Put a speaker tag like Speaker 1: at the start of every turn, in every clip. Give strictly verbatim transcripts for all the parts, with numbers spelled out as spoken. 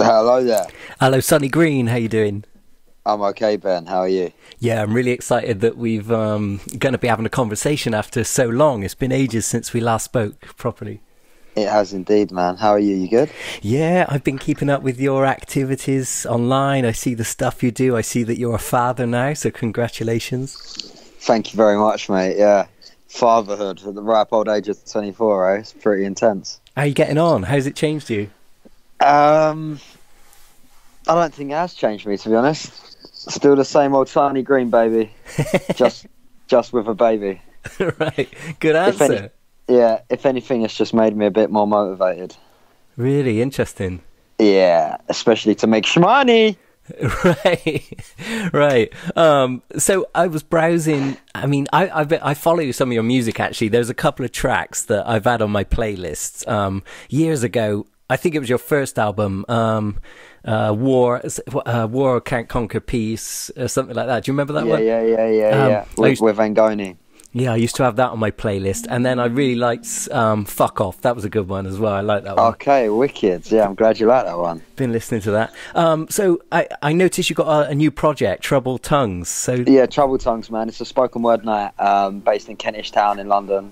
Speaker 1: Hello there.
Speaker 2: Hello, Sonny Green. How you doing?
Speaker 1: I'm okay, Ben. How are you?
Speaker 2: Yeah, I'm really excited that we've um, going to be having a conversation after so long. It's been ages since we last spoke properly.
Speaker 1: It has indeed, man. How are you? You good?
Speaker 2: Yeah, I've been keeping up with your activities online. I see the stuff you do. I see that you're a father now, so congratulations.
Speaker 1: Thank you very much, mate. Yeah, fatherhood at the ripe old age of twenty-four, eh? It's pretty intense.
Speaker 2: How are you getting on? How's it changed you?
Speaker 1: Um, I don't think it has changed me, to be honest. Still the same old Sonny Green, baby. just, just with a baby.
Speaker 2: Right. Good answer.
Speaker 1: If any, yeah. If anything, it's just made me a bit more motivated.
Speaker 2: Really interesting.
Speaker 1: Yeah, especially to make shmoney.
Speaker 2: Right, right. Um, so I was browsing. I mean, I I, I follow some of your music. Actually, there's a couple of tracks that I've had on my playlists. Um, years ago, I think it was your first album, um, uh, War, uh, War Can't Conquer Peace, or something like that. Do you remember that
Speaker 1: yeah,
Speaker 2: one?
Speaker 1: Yeah, yeah, yeah,
Speaker 2: um,
Speaker 1: yeah. With,
Speaker 2: used,
Speaker 1: with Angoni.
Speaker 2: Yeah, I used to have that on my playlist, and then I really liked um, Fuck Off. That was a good one as well. I like that one.
Speaker 1: Okay, wicked. Yeah, I'm glad you like that one.
Speaker 2: Been listening to that. Um, so I, I noticed you got a, a new project, Troubled Tongues. So
Speaker 1: yeah, Troubled Tongues, man. It's a spoken word night um, based in Kentish Town in London.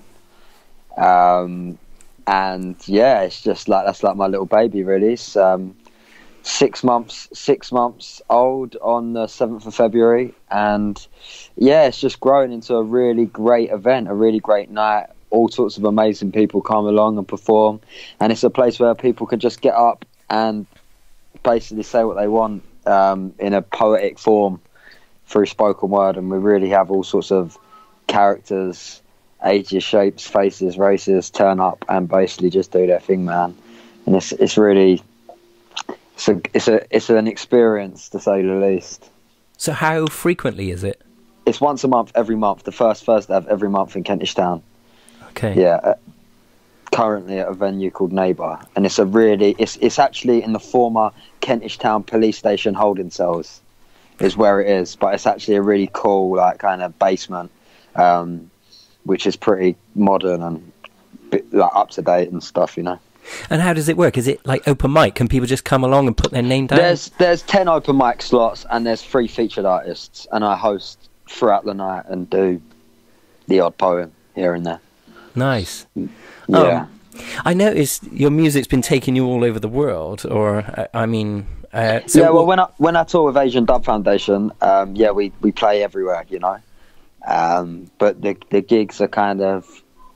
Speaker 1: Um, and yeah, it's just like that's like my little baby, really. It's um, six months, six months old on the seventh of February, and yeah, it's just growing into a really great event, a really great night. All sorts of amazing people come along and perform, and it's a place where people can just get up and basically say what they want um, in a poetic form through spoken word. And we really have all sorts of characters, ages, shapes, faces, races turn up and basically just do their thing, man. And it's it's really it's a it's a it's an experience, to say the least.
Speaker 2: So how frequently is it?
Speaker 1: It's once a month, every month. The first Thursday of every month in Kentish Town.
Speaker 2: Okay.
Speaker 1: Yeah. Uh, currently at a venue called Neighbour, and it's a really it's it's actually in the former Kentish Town police station holding cells, is where it is. But it's actually a really cool, like, kind of basement, um, which is pretty modern and bit, like, up to date and stuff, you know.
Speaker 2: And how does it work? Is it like open mic? Can people just come along and put their name down?
Speaker 1: There's there's ten open mic slots and there's three featured artists, and I host throughout the night and do the odd poem here and there.
Speaker 2: Nice.
Speaker 1: Yeah.
Speaker 2: Um, I noticed your music's been taking you all over the world, or I, I mean, uh, so
Speaker 1: yeah. Well, when I when I tour with Asian Dub Foundation, um, yeah, we we play everywhere, you know. Um, but the the gigs are kind of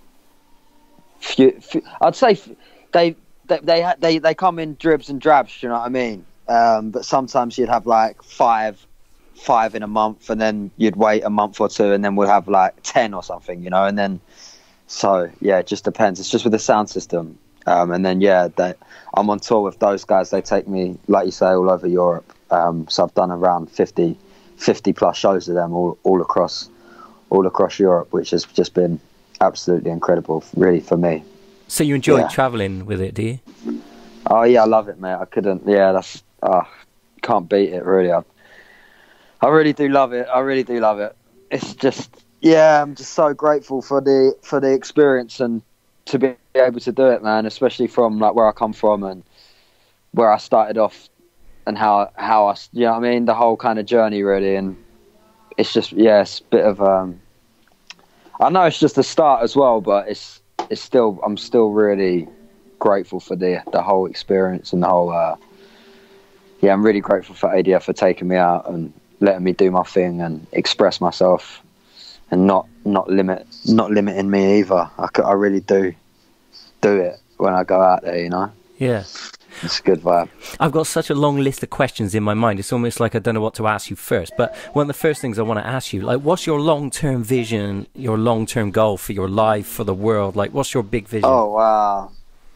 Speaker 1: few, few, I'd say they they they they they come in dribs and drabs, you know what I mean? Um, but sometimes you'd have like five five in a month, and then you'd wait a month or two, and then we'll have like ten or something, you know. And then so yeah, it just depends. It's just with the sound system. Um, and then yeah, they, I'm on tour with those guys. They take me, like you say, all over Europe. Um, so I've done around fifty, fifty plus shows with them all all across all across Europe, which has just been absolutely incredible, really, for me.
Speaker 2: So you enjoy
Speaker 1: yeah.
Speaker 2: traveling with it, do you?
Speaker 1: Oh yeah, I love it, mate. I couldn't. Yeah, that's. Oh, can't beat it, really. I, I really do love it. I really do love it. It's just, yeah, I'm just so grateful for the for the experience and to be able to do it, man. Especially from like where I come from and where I started off, and how how I, you know what I mean, the whole kind of journey, really. And it's just, yeah, it's a bit of um. I know it's just a start as well, but it's it's still I'm still really grateful for the the whole experience and the whole. Uh, yeah, I'm really grateful for A D F for taking me out and letting me do my thing and express myself, and not not limit not limiting me either. I, I really do do it when I go out there, you know.
Speaker 2: Yeah,
Speaker 1: it's a good vibe.
Speaker 2: I've got such a long list of questions in my mind. It's almost like I don't know what to ask you first. But one of the first things I want to ask you, like, what's your long-term vision, your long-term goal for your life, for the world? Like, what's your big vision?
Speaker 1: Oh wow,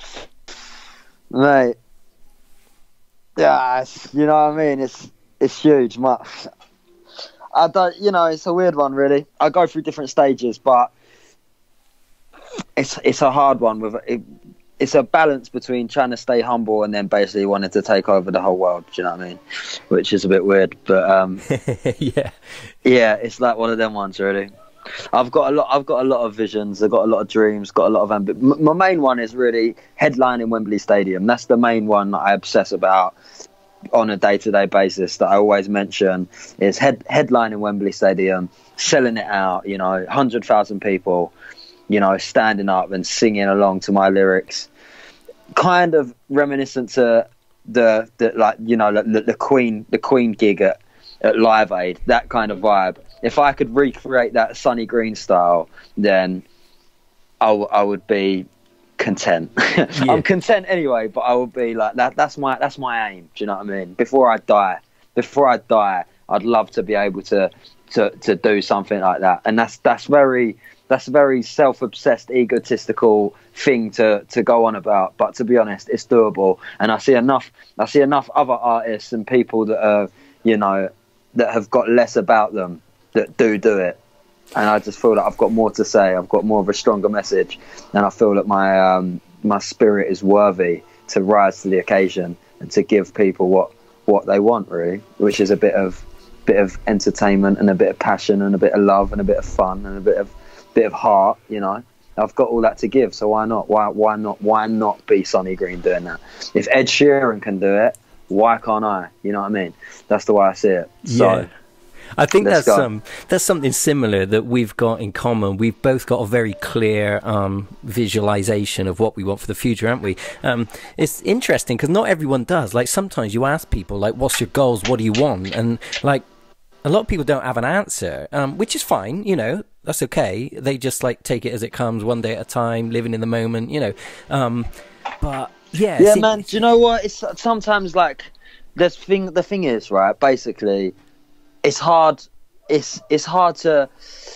Speaker 1: mate. Yeah, it's, you know what I mean. It's it's huge. My, I don't, you know, it's a weird one, really. I go through different stages, but it's it's a hard one. With it, it's a balance between trying to stay humble and then basically wanting to take over the whole world. Do you know what I mean? Which is a bit weird, but um,
Speaker 2: yeah,
Speaker 1: yeah, it's like one of them ones, really. I've got a lot. I've got a lot of visions. I've got a lot of dreams. Got a lot of ambition. My main one is really headlining Wembley Stadium. That's the main one that I obsess about. on a day-to-day basis that I always mention is head headlining Wembley Stadium, selling it out, you know, one hundred thousand people, you know, standing up and singing along to my lyrics, kind of reminiscent to the, the like, you know, the, the Queen, the Queen gig at, at Live Aid, that kind of vibe. If I could recreate that Sonny Green style, then I, w- I would be content. Yeah. I'm content anyway, but I would be like that. That's my that's my aim. Do you know what I mean? Before I die, before I die, I'd love to be able to to to do something like that. And that's that's very that's a very self-obsessed, egotistical thing to to go on about. But to be honest, it's doable. And I see enough. I see enough other artists and people that are, you know, that have got less about them that do do it. And I just feel that I've got more to say. I've got more of a stronger message, and I feel that my um, my spirit is worthy to rise to the occasion and to give people what, what they want, really, which is a bit of bit of entertainment and a bit of passion and a bit of love and a bit of fun and a bit of bit of heart. You know, I've got all that to give, so why not? Why why not? Why not be Sonny Green doing that? If Ed Sheeran can do it, why can't I? You know what I mean? That's the way I see it. So.
Speaker 2: Yeah. I think
Speaker 1: Let's
Speaker 2: that's
Speaker 1: go.
Speaker 2: um that's something similar that we've got in common. We've both got a very clear um visualization of what we want for the future, haven't we? Um, it's interesting because not everyone does. Like sometimes you ask people, like, "What's your goals? What do you want?" And like a lot of people don't have an answer, um, which is fine. You know, that's okay. They just like take it as it comes, one day at a time, living in the moment. You know, um, but yeah,
Speaker 1: yeah,
Speaker 2: see-
Speaker 1: man. Do you know what? It's sometimes like this thing. The thing is, right? Basically. It's hard. It's it's hard to.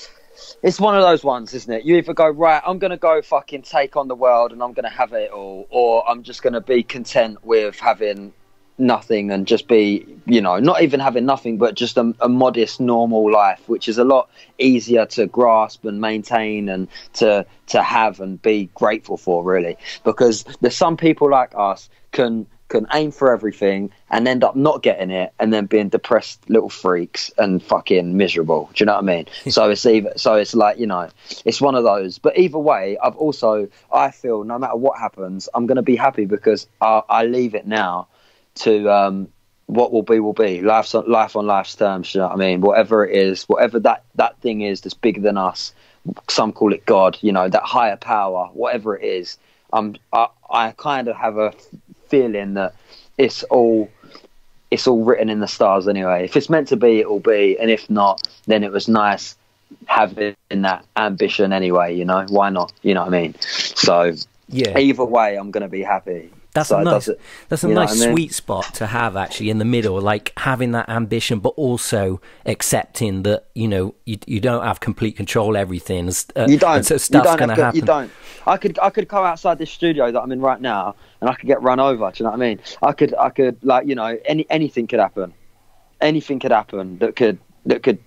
Speaker 1: It's one of those ones, isn't it? You either go, right, I'm gonna go fucking take on the world and I'm gonna have it all, or I'm just gonna be content with having nothing and just be, you know, not even having nothing, but just a, a modest, normal life, which is a lot easier to grasp and maintain and to to have and be grateful for, really, because there's some people like us can. can aim for everything and end up not getting it and then being depressed little freaks and fucking miserable. Do you know what I mean? so it's either, so it's like, you know, it's one of those. But either way, I've also, I feel no matter what happens, I'm going to be happy because I, I leave it now to um, what will be will be. Life's on, life on life's terms, do you know what I mean? Whatever it is, whatever that, that thing is that's bigger than us, some call it God, you know, that higher power, whatever it is, um, I, I kind of have a feeling that it's all it's all written in the stars anyway. If it's meant to be, it will be, and if not, then it was nice having that ambition anyway, you know, why not, you know what I mean? So yeah, either way I'm gonna be happy.
Speaker 2: That's
Speaker 1: so
Speaker 2: a nice,
Speaker 1: it,
Speaker 2: that's a nice I mean? sweet spot to have actually in the middle, like having that ambition, but also accepting that, you know, you you don't have complete control of everything. Uh,
Speaker 1: you don't.
Speaker 2: So stuff's
Speaker 1: you don't
Speaker 2: gonna
Speaker 1: have,
Speaker 2: happen.
Speaker 1: You don't. I could I could go outside this studio that I'm in right now, and I could get run over. Do you know what I mean? I could I could like you know any anything could happen, anything could happen that could that could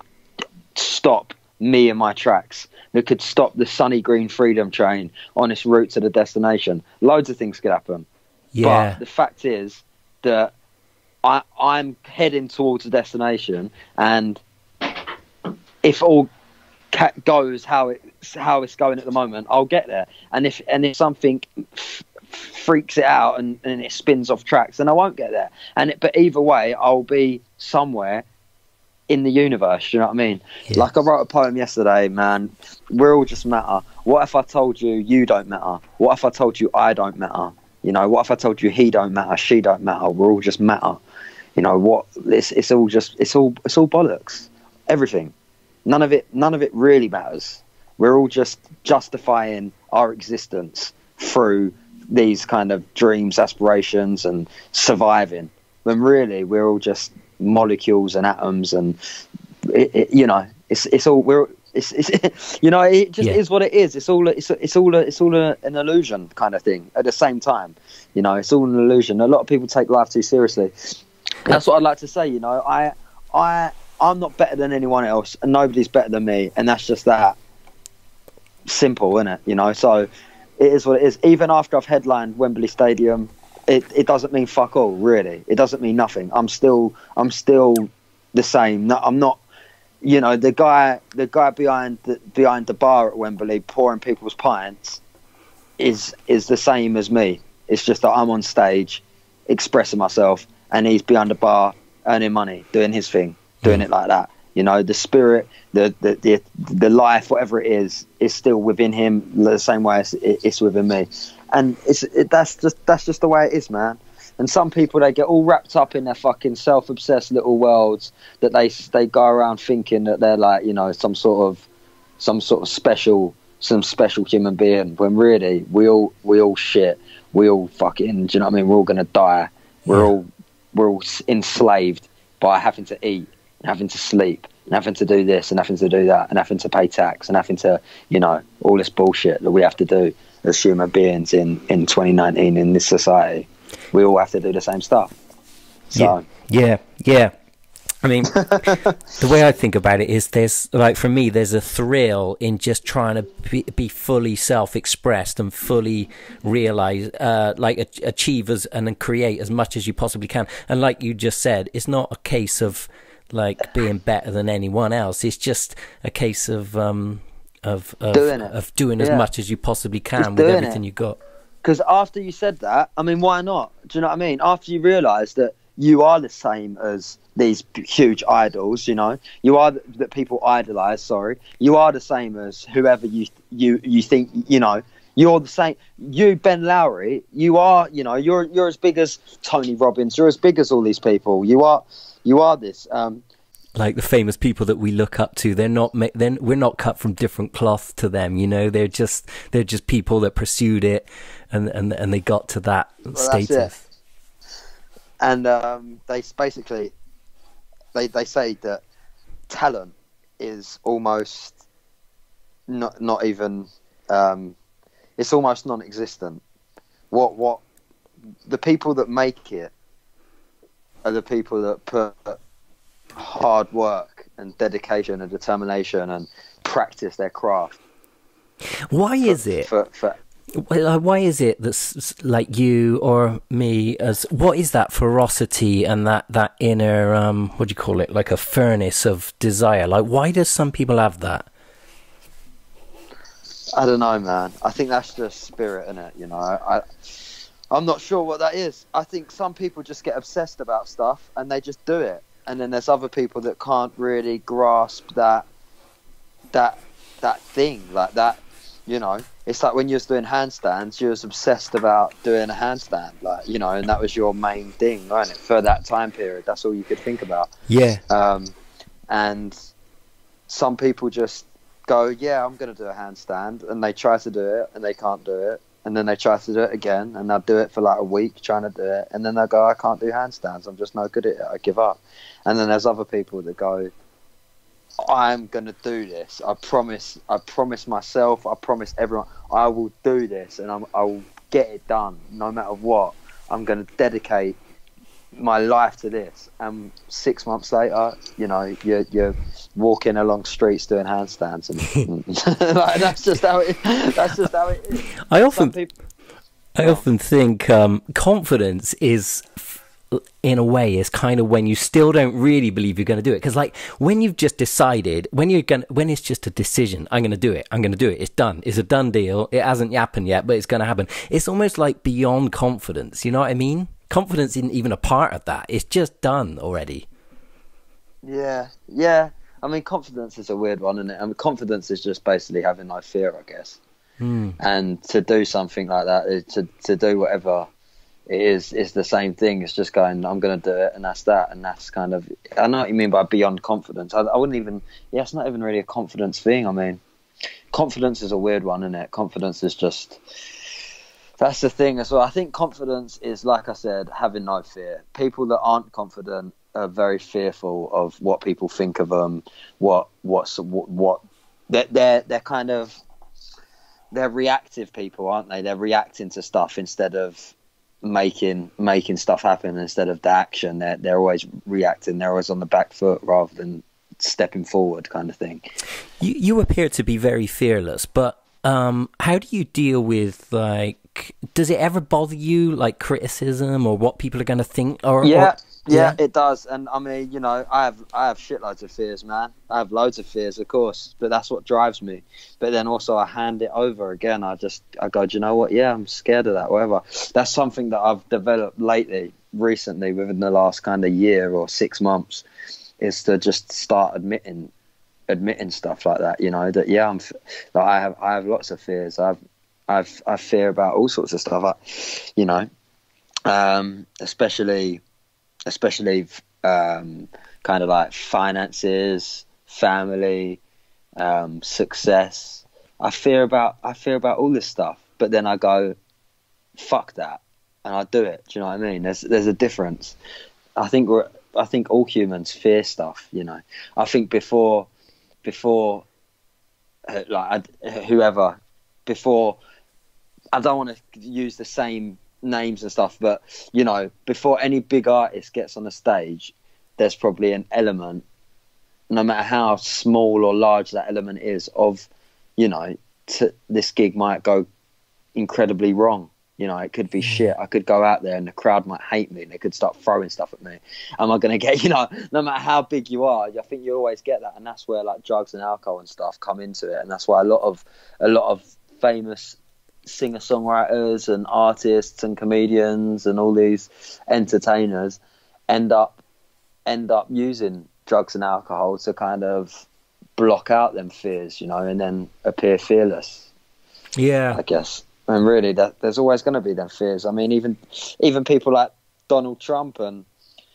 Speaker 1: stop me in my tracks. That could stop the Sonny Green Freedom Train on its route to the destination. Loads of things could happen.
Speaker 2: Yeah.
Speaker 1: But the fact is that I, I'm heading towards the destination, and if all ca- goes how it how it's going at the moment, I'll get there. And if and if something f- freaks it out and, and it spins off tracks, then I won't get there. And it, but either way, I'll be somewhere in the universe. You know what I mean? Yeah. Like I wrote a poem yesterday, man. We're all just matter. What if I told you you don't matter? What if I told you I don't matter? You know, what if I told you he don't matter, she don't matter, we're all just matter? You know what? It's it's all just it's all it's all bollocks. Everything, none of it, none of it really matters. We're all just justifying our existence through these kind of dreams, aspirations, and surviving. When really we're all just molecules and atoms, and it, it, you know, it's it's all we're. It's, it's you know it just yeah. is what it is. It's all it's it's all a, it's all a, an illusion kind of thing. At the same time, you know, it's all an illusion. A lot of people take life too seriously. That's what I'd like to say. You know, I I I'm not better than anyone else, and nobody's better than me, and that's just that simple, isn't it? You know, so it is what it is. Even after I've headlined Wembley Stadium, it it doesn't mean fuck all. Really, it doesn't mean nothing. I'm still I'm still the same. No, I'm not. You know, the guy, the guy behind the behind the bar at Wembley, pouring people's pints, is is the same as me. It's just that I'm on stage, expressing myself, and he's behind the bar earning money, doing his thing, doing mm. it like that. You know, the spirit, the, the the the life, whatever it is, is still within him the same way as it's within me, and it's it, that's just that's just the way it is, man. And some people, they get all wrapped up in their fucking self-obsessed little worlds that they they go around thinking that they're like, you know, some sort of some sort of special some special human being, when really we all we all shit, we all fucking, do you know what I mean? We're all gonna die. We're yeah. all we're all enslaved by having to eat, and having to sleep, and having to do this, and having to do that, and having to pay tax, and having to, you know, all this bullshit that we have to do as human beings in, in twenty nineteen in this society. We all have to do the same stuff. So
Speaker 2: yeah, yeah. yeah. I mean, the way I think about it is there's, like, for me, there's a thrill in just trying to be, be fully self-expressed and fully realize, uh, like, achieve as, and then create as much as you possibly can. And like you just said, it's not a case of, like, being better than anyone else. It's just a case of um of of doing, it. Of doing as yeah. much as you possibly can with everything it. you got.
Speaker 1: Because after you said that, I mean, why not? Do you know what I mean? After you realise that you are the same as these huge idols, you know, you are th- that people idolise. Sorry, you are the same as whoever you you you think, you know. You're the same. You, Ben Lowrey, you are, you know, you're you're as big as Tony Robbins. You're as big as all these people. You are. You are this, um,
Speaker 2: like the famous people that we look up to. They're not. Then we're not cut from different cloth to them. You know, they're just they're just people that pursued it, and and and they got to that well, status.
Speaker 1: And um, they basically they they say that talent is almost not not even um, it's almost non-existent. What what the people that make it are the people that put hard work and dedication and determination and practice their craft.
Speaker 2: Why
Speaker 1: for,
Speaker 2: is it?
Speaker 1: For, for,
Speaker 2: well, why is it that, like you or me, as what is that ferocity and that that inner um, what do you call it? Like a furnace of desire. Like, why does some people have that?
Speaker 1: I don't know, man. I think that's just spirit, innit? You know, I. I'm not sure what that is. I think some people just get obsessed about stuff and they just do it. And then there's other people that can't really grasp that that that thing, like that, you know. It's like when you was doing handstands, you was obsessed about doing a handstand, like, you know, and that was your main thing, wasn't it? For that time period, that's all you could think about.
Speaker 2: Yeah.
Speaker 1: Um, and some people just go, yeah, I'm going to do a handstand, and they try to do it and they can't do it. And then they try to do it again, and they'll do it for like a week trying to do it, and then they'll go, I can't do handstands, I'm just no good at it, I give up. And then there's other people that go, I'm going to do this, I promise, I promise myself, I promise everyone, I will do this, and I'm, I will get it done, no matter what. I'm going to dedicate my life to this. And six months later, you know, you're, you're walking along streets doing handstands, and like, that's just how it. That's just how it is.
Speaker 2: I often,
Speaker 1: people,
Speaker 2: I oh. often think um, confidence is, in a way, is kind of when you still don't really believe you're going to do it. Because, like, when you've just decided, when you're going, when it's just a decision, I'm going to do it. I'm going to do it. It's done. It's a done deal. It hasn't happened yet, but it's going to happen. It's almost like beyond confidence. You know what I mean? Confidence isn't even a part of that. It's just done already.
Speaker 1: Yeah, yeah. I mean, confidence is a weird one, isn't it? I mean, confidence is just basically having no fear, I guess. Mm. And to do something like that, to to do whatever it is, is the same thing. It's just going, I'm going to do it, and that's that. And that's kind of, I know what you mean by beyond confidence. I, I wouldn't even, yeah, it's not even really a confidence thing. I mean, confidence is a weird one, isn't it? Confidence is just... That's the thing as well. I think confidence is, like I said, having no fear. People that aren't confident are very fearful of what people think of them. What what's what, what they're, they're they're kind of they're reactive people, aren't they? They're reacting to stuff instead of making making stuff happen. Instead of the action, they're they're always reacting. They're always on the back foot rather than stepping forward, kind of thing.
Speaker 2: You you appear to be very fearless, but um, how do you deal with, like, does it ever bother you, like, criticism or what people are going to think? Or
Speaker 1: yeah,
Speaker 2: or,
Speaker 1: yeah, it does. And I mean, you know, I have I have shitloads of fears, man. I have loads of fears, of course, but that's what drives me. But then also, I hand it over again. I just I go, do you know what? Yeah, I'm scared of that. Whatever. That's something that I've developed lately. recently, within the last kind of year or six months, is to just start admitting admitting stuff like that. You know, that yeah, I'm like, I have I have lots of fears. I've I've I fear about all sorts of stuff. I, you know, um, especially especially um, kind of like finances, family, um, success. I fear about I fear about all this stuff, but then I go, fuck that, and I do it. Do you know what I mean? There's there's a difference. I think we're I think all humans fear stuff. You know, I think before before uh, like I, whoever before I don't want to use the same names and stuff, but you know, before any big artist gets on the stage, there's probably an element, no matter how small or large that element is, of, you know, to, this gig might go incredibly wrong. You know, it could be shit. I could go out there and the crowd might hate me and they could start throwing stuff at me. Am I going to get, you know, no matter how big you are, I think you always get that. And that's where like drugs and alcohol and stuff come into it. And that's why a lot of, a lot of famous singer-songwriters and artists and comedians and all these entertainers end up, end up using drugs and alcohol to kind of block out them fears, you know, and then appear fearless.
Speaker 2: Yeah,
Speaker 1: I guess. And really, that there's always going to be them fears. I mean, even even people like Donald Trump and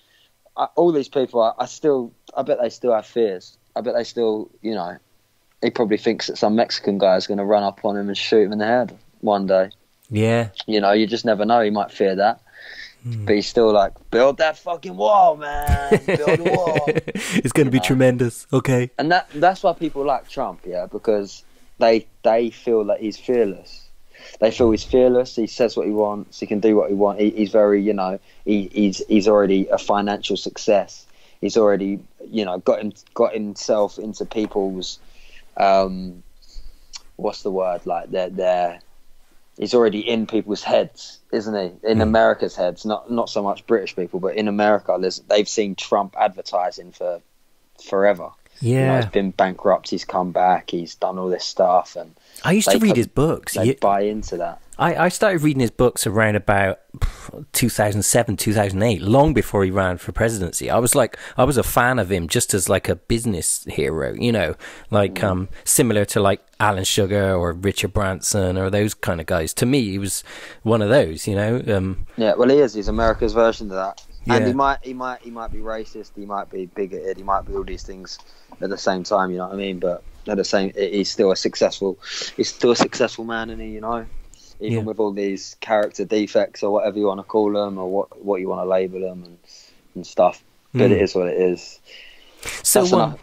Speaker 1: I, all these people, I, I still, I bet they still have fears. I bet they still, you know, he probably thinks that some Mexican guy is going to run up on him and shoot him in the head one day.
Speaker 2: Yeah.
Speaker 1: You know, you just never know. He might fear that. Mm. But he's still like, build that fucking wall, man. Build a wall.
Speaker 2: It's going to be
Speaker 1: know?
Speaker 2: tremendous. Okay.
Speaker 1: And that that's why people like Trump, yeah, because they they feel that he's fearless. They feel he's fearless. He says what he wants. He can do what he wants. He, he's very, you know, he, he's he's already a financial success. He's already, you know, got him, got himself into people's, um, what's the word? Like they're they're. He's already in people's heads, isn't he? In mm. America's heads, not not so much British people, but in America, they've seen Trump advertising for forever.
Speaker 2: Yeah,
Speaker 1: you know, he's been bankrupt. He's come back. He's done all this stuff, and
Speaker 2: I used to read his books.
Speaker 1: They you, buy into that.
Speaker 2: I, I started reading his books around about two thousand seven, two thousand eight, long before he ran for presidency. I was like, I was a fan of him just as like a business hero, you know, like mm. um, similar to like Alan Sugar or Richard Branson or those kind of guys. To me, he was one of those, you know. Um,
Speaker 1: yeah, well, he is. He's America's version of that.
Speaker 2: Yeah.
Speaker 1: And he might, he might, he might be racist. He might be bigoted. He might be all these things at the same time. You know what I mean? But at the same, he's still a successful. He's still a successful man, and he, you know, even yeah. with all these character defects or whatever you want to call them, or what what you want to label them and and stuff. But mm. it is what it is.
Speaker 2: So, um,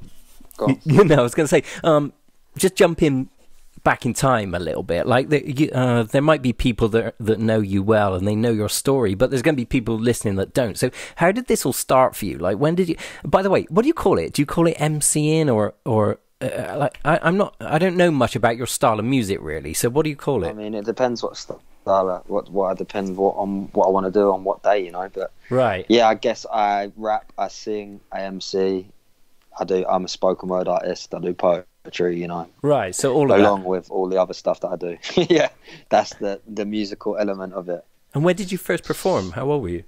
Speaker 2: you know, I was going to say, um, just jump in. Back in time a little bit, like the, uh, there might be people that that know you well and they know your story, but there's going to be people listening that don't. So how did this all start for you? Like, when did you, by the way, what do you call it? Do you call it MCing or or uh, like I, I'm not I don't know much about your style of music really, so what do you call it?
Speaker 1: I mean, it depends what style, what what I depend what on what I want to do on what day, you know. But
Speaker 2: right,
Speaker 1: yeah, I guess I rap, I sing, I M C, I do. I'm a spoken word artist. I do poetry. You know,
Speaker 2: right? So all of
Speaker 1: along
Speaker 2: that.
Speaker 1: with all the other stuff that I do. Yeah, that's the the musical element of it.
Speaker 2: And when did you first perform? How old were you?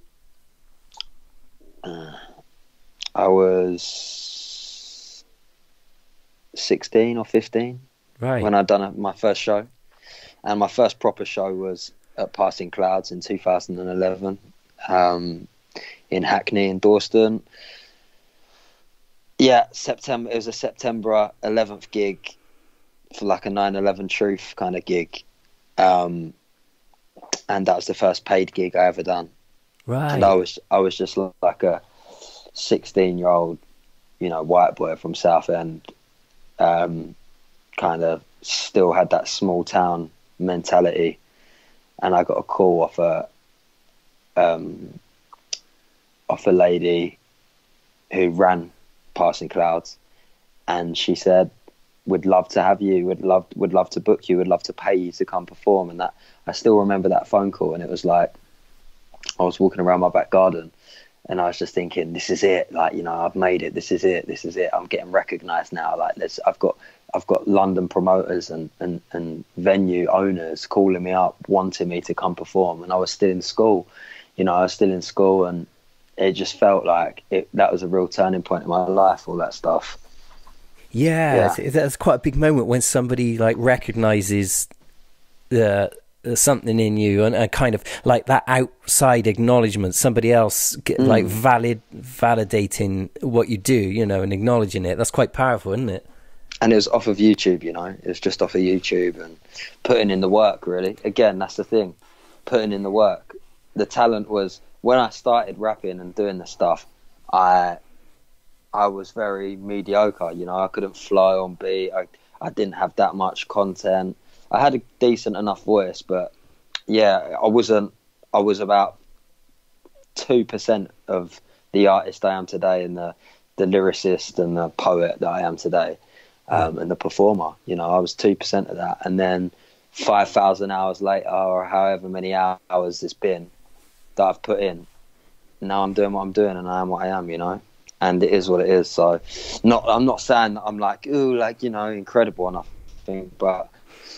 Speaker 1: Uh, I was sixteen or fifteen.
Speaker 2: Right.
Speaker 1: When I'd done a, my first show, and my first proper show was at Passing Clouds in two thousand eleven, um, in Hackney in Dorset. Yeah, September. It was a September eleventh gig for like a nine eleven Truth kind of gig, um, and that was the first paid gig I ever done.
Speaker 2: Right.
Speaker 1: And I was I was just like a sixteen year old, you know, white boy from Southend, um, kind of still had that small town mentality, and I got a call off a um, off a lady who ran Passing Clouds, and she said, "Would love to have you. Would love would love to book you. Would love to pay you to come perform." And that I still remember that phone call, and it was like I was walking around my back garden, and I was just thinking, "This is it. Like, you know, I've made it. This is it. This is it. I'm getting recognised now. Like, let's. I've got I've got London promoters and and and venue owners calling me up, wanting me to come perform." And I was still in school, you know, I was still in school, and it just felt like it, that was a real turning point in my life, all that stuff.
Speaker 2: Yeah,
Speaker 1: Yeah.
Speaker 2: it's, that's quite a big moment when somebody like recognizes the uh, something in you, and, and kind of like that outside acknowledgement, somebody else get,
Speaker 1: Mm.
Speaker 2: like valid validating what you do, you know, and acknowledging it. That's quite powerful, isn't it?
Speaker 1: And it was off of YouTube, you know, it was just off of YouTube and putting in the work, really. Again, that's the thing, putting in the work. The talent was, when I started rapping and doing this stuff, I I was very mediocre, you know, I couldn't flow on beat, I, I didn't have that much content. I had a decent enough voice, but yeah, I wasn't, I was about two percent of the artist I am today, and the, the lyricist and the poet that I am today. Um, and the performer, you know, I was two percent of that. And then five thousand hours later, or however many hours it's been that I've put in, now I'm doing what I'm doing, and I am what I am, you know, and it is what it is. So not, I'm not saying that I'm like, ooh, like, you know, incredible or nothing, but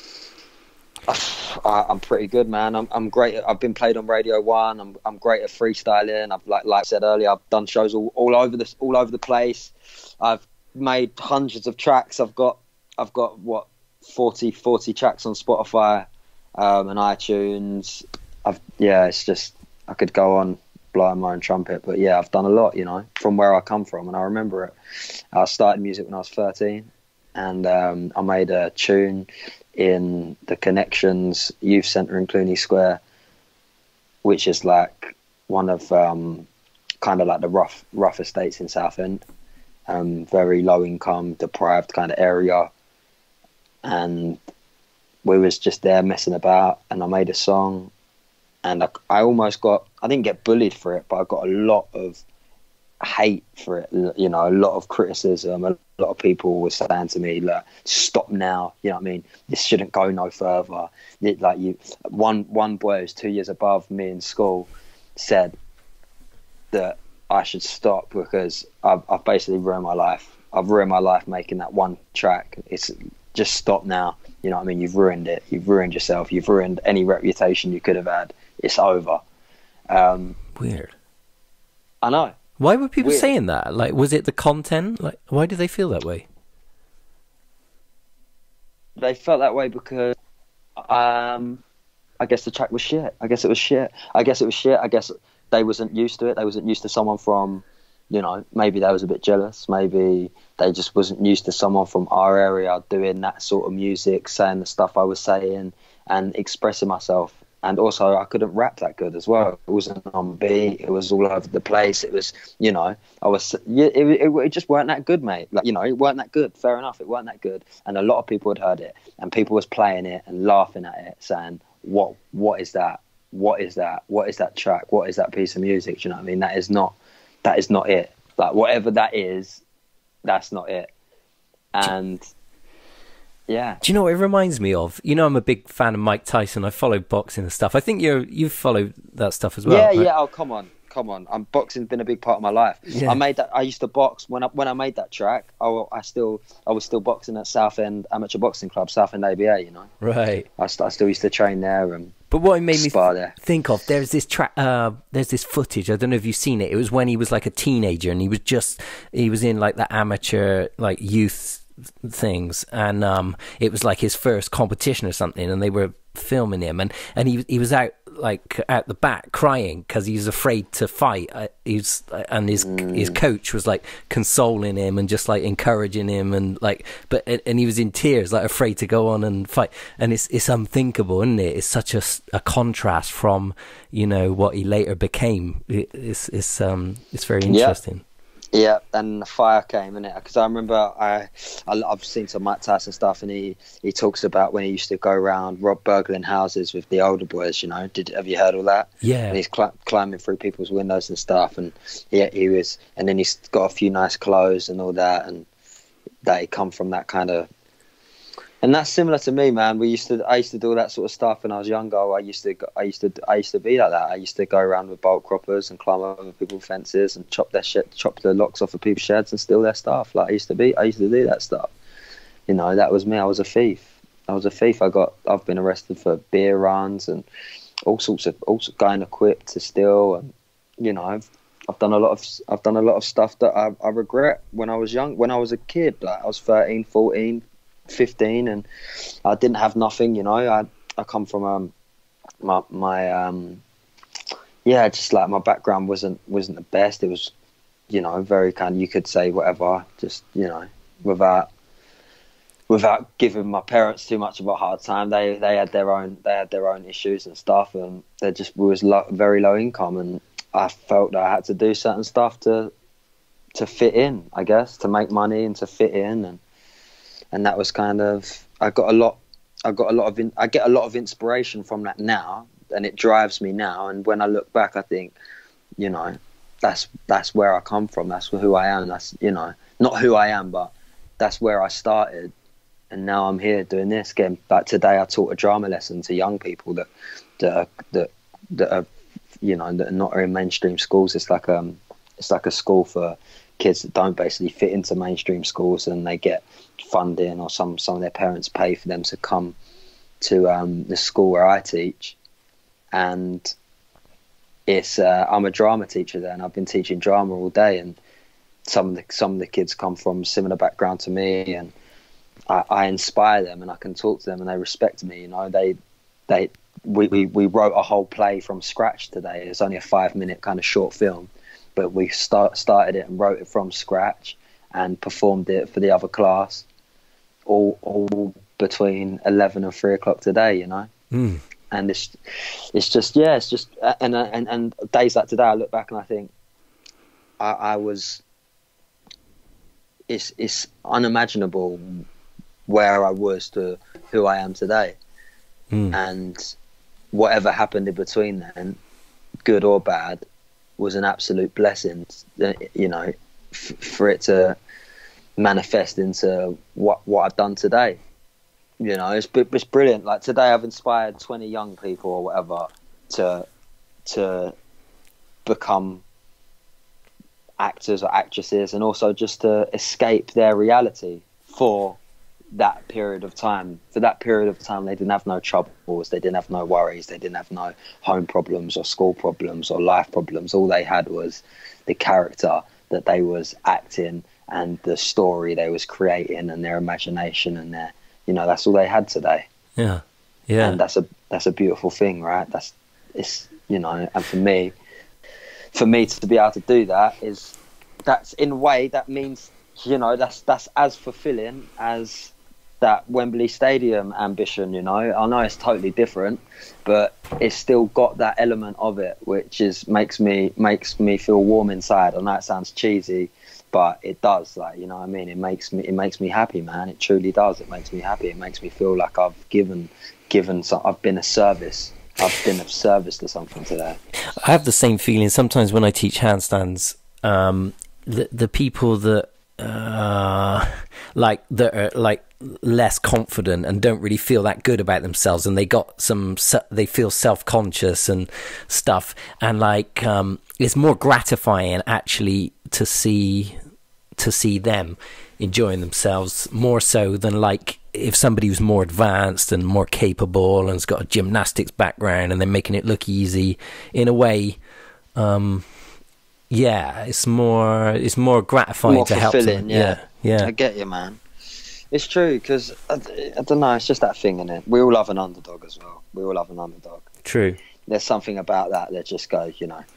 Speaker 1: I, I'm pretty good, man. I'm, I'm great. At, I've been played on Radio One. I'm, I'm great at freestyling. I've, like, like I said earlier, I've done shows all, all over this, all over the place. I've made hundreds of tracks. I've got I've got what forty, forty tracks on Spotify um, and iTunes. I've yeah, it's just, I could go on blowing my own trumpet, but yeah, I've done a lot, you know, from where I come from, and I remember it. I started music when I was thirteen, and um, I made a tune in the Connections Youth Centre in Cluny Square, which is like one of um, kind of like the rough rough estates in Southend. Um, very low income, deprived kind of area, and we was just there messing about, and I made a song, and I, I almost got, I didn't get bullied for it, but I got a lot of hate for it, you know, a lot of criticism. A lot of people were saying to me, like, stop now, you know what I mean, this shouldn't go no further. It, like, you, one one boy who's two years above me in school said that I should stop because I've, I've basically ruined my life. I've ruined my life making that one track. It's just stop now. You know what I mean? You've ruined it. You've ruined yourself. You've ruined any reputation you could have had. It's over. Um,
Speaker 2: Weird.
Speaker 1: I know.
Speaker 2: Why were people
Speaker 1: Weird.
Speaker 2: saying that? Like, was it the content? Like, why do they feel that way?
Speaker 1: They felt that way because um, I guess the track was shit. I guess it was shit. I guess it was shit. I guess they wasn't used to it. They wasn't used to someone from, you know, maybe they was a bit jealous. Maybe they just wasn't used to someone from our area doing that sort of music, saying the stuff I was saying and expressing myself. And also I couldn't rap that good as well. It wasn't on beat. It was all over the place. It was, you know, I was, it, it, it just weren't that good, mate. Like, you know, it weren't that good. Fair enough. It weren't that good. And a lot of people had heard it, and people was playing it and laughing at it, saying, what, what is that? What is that? What is that track? What is that piece of music? Do you know what I mean? That is not, that is not it. Like, whatever that is, that's not it. And yeah.
Speaker 2: Do you know what it reminds me of? You know, I'm a big fan of Mike Tyson. I follow boxing and stuff. I think you're, you follow that stuff as well.
Speaker 1: Yeah,
Speaker 2: right?
Speaker 1: yeah. Oh, come on. Come on. Um, boxing's been a big part of my life.
Speaker 2: Yeah.
Speaker 1: I made that, I used to box when I, when I made that track. I, I still, I was still boxing at Southend Amateur Boxing Club, Southend A B A, you know.
Speaker 2: Right.
Speaker 1: I, st- I still used to train there and
Speaker 2: But what it made me
Speaker 1: spar there.
Speaker 2: think of, there's this track, uh, there's this footage. I don't know if you've seen it. It was when he was like a teenager, and he was just, he was in like the amateur, like youth things, and um, it was like his first competition or something, and they were filming him, and and he he was out like at the back crying because he was afraid to fight. Uh, he's and his
Speaker 1: Mm.
Speaker 2: his coach was like consoling him and just like encouraging him, and like but and he was in tears, like afraid to go on and fight. And it's it's unthinkable, isn't it? It's such a, a contrast from, you know, what he later became. It, it's it's um it's very interesting.
Speaker 1: Yeah, and the fire came in it, because I remember I, I I've seen some Mike Tyson stuff, and he, he talks about when he used to go around rob burgling houses with the older boys. You know, did have you heard all that?
Speaker 2: Yeah.
Speaker 1: And he's cl- climbing through people's windows and stuff, and yeah, he was, and then he's got a few nice clothes and all that, and that he come from that kind of. And that's similar to me, man. We used to, I used to do all that sort of stuff when I was younger. I used to, I used to, I used to be like that. I used to go around with bolt croppers and climb over people's fences and chop their shit, chop the locks off of people's sheds and steal their stuff. Like I used to be, I used to do that stuff. You know, that was me. I was a thief. I was a thief. I got, I've been arrested for beer runs, and all sorts of also going equipped to still, and you know, I've, I've done a lot of I've done a lot of stuff that I, I regret when I was young, when I was a kid. Like I was thirteen, fourteen, fifteen, and I didn't have nothing. You know, I I come from um my my um yeah, just like my background wasn't wasn't the best. It was, you know, very kind. You could say whatever, just you know, without. without giving my parents too much of a hard time. They they had their own they had their own issues and stuff, and they just was lo- very low income, and I felt that I had to do certain stuff to to fit in, I guess, to make money and to fit in, and and that was kind of I got a lot I got a lot of in, I get a lot of inspiration from that now, and it drives me now. And when I look back, I think, you know, that's that's where I come from. That's who I am. That's, you know, not who I am, but that's where I started. And now I'm here doing this again. Like today, I taught a drama lesson to young people that that are, that that are, you know, that are not in mainstream schools. It's like um, it's like a school for kids that don't basically fit into mainstream schools, and they get funding, or some some of their parents pay for them to come to um, the school where I teach. And it's uh, I'm a drama teacher there, and I've been teaching drama all day. And some of the some of the kids come from similar background to me, and I, I inspire them, and I can talk to them, and they respect me. You know, they, they, we, we, we wrote a whole play from scratch today. It's only a five minute kind of short film, but we start, started it and wrote it from scratch and performed it for the other class, all, all between eleven and three o'clock today. You know, mm. and it's, it's just, yeah, it's just, and and and days like today, I look back and I think, I, I was, it's it's unimaginable where I was to who I am today. Mm. And whatever happened in between then, good or bad, was an absolute blessing, you know, f- for it to manifest into what, what I've done today. You know, it's, it's brilliant. Like today I've inspired twenty young people or whatever to, to become actors or actresses, and also just to escape their reality for that period of time. For that period of time, they didn't have no troubles, they didn't have no worries, they didn't have no home problems or school problems or life problems. All they had was the character that they was acting and the story they was creating and their imagination, and their, you know, that's all they had today.
Speaker 2: Yeah, yeah.
Speaker 1: And that's a that's a beautiful thing, right? That's, it's, you know, and for me, for me to be able to do that is, that's in a way that means, you know, that's that's as fulfilling as that Wembley Stadium ambition. You know, I know it's totally different, but it's still got that element of it, which is makes me makes me feel warm inside. I know it sounds cheesy, but it does. Like, you know what I mean? It makes me it makes me happy, man. It truly does. It makes me happy. It makes me feel like I've given given some, I've been a service. I've been of service to something today.
Speaker 2: I have the same feeling sometimes when I teach handstands. Um, the the people that uh, like that are like less confident and don't really feel that good about themselves, and they got some they feel self-conscious and stuff, and like um, it's more gratifying actually to see to see them enjoying themselves more so than like if somebody who's more advanced and more capable and has got a gymnastics background and they're making it look easy. In a way, um, yeah, it's more it's more gratifying
Speaker 1: more
Speaker 2: to help them.
Speaker 1: Yeah.
Speaker 2: yeah, yeah.
Speaker 1: I get you, man. It's true, because I, I don't know. It's just that thing, innit? We all love an underdog as well. We all love an underdog.
Speaker 2: True.
Speaker 1: There's something about that that just goes, you know.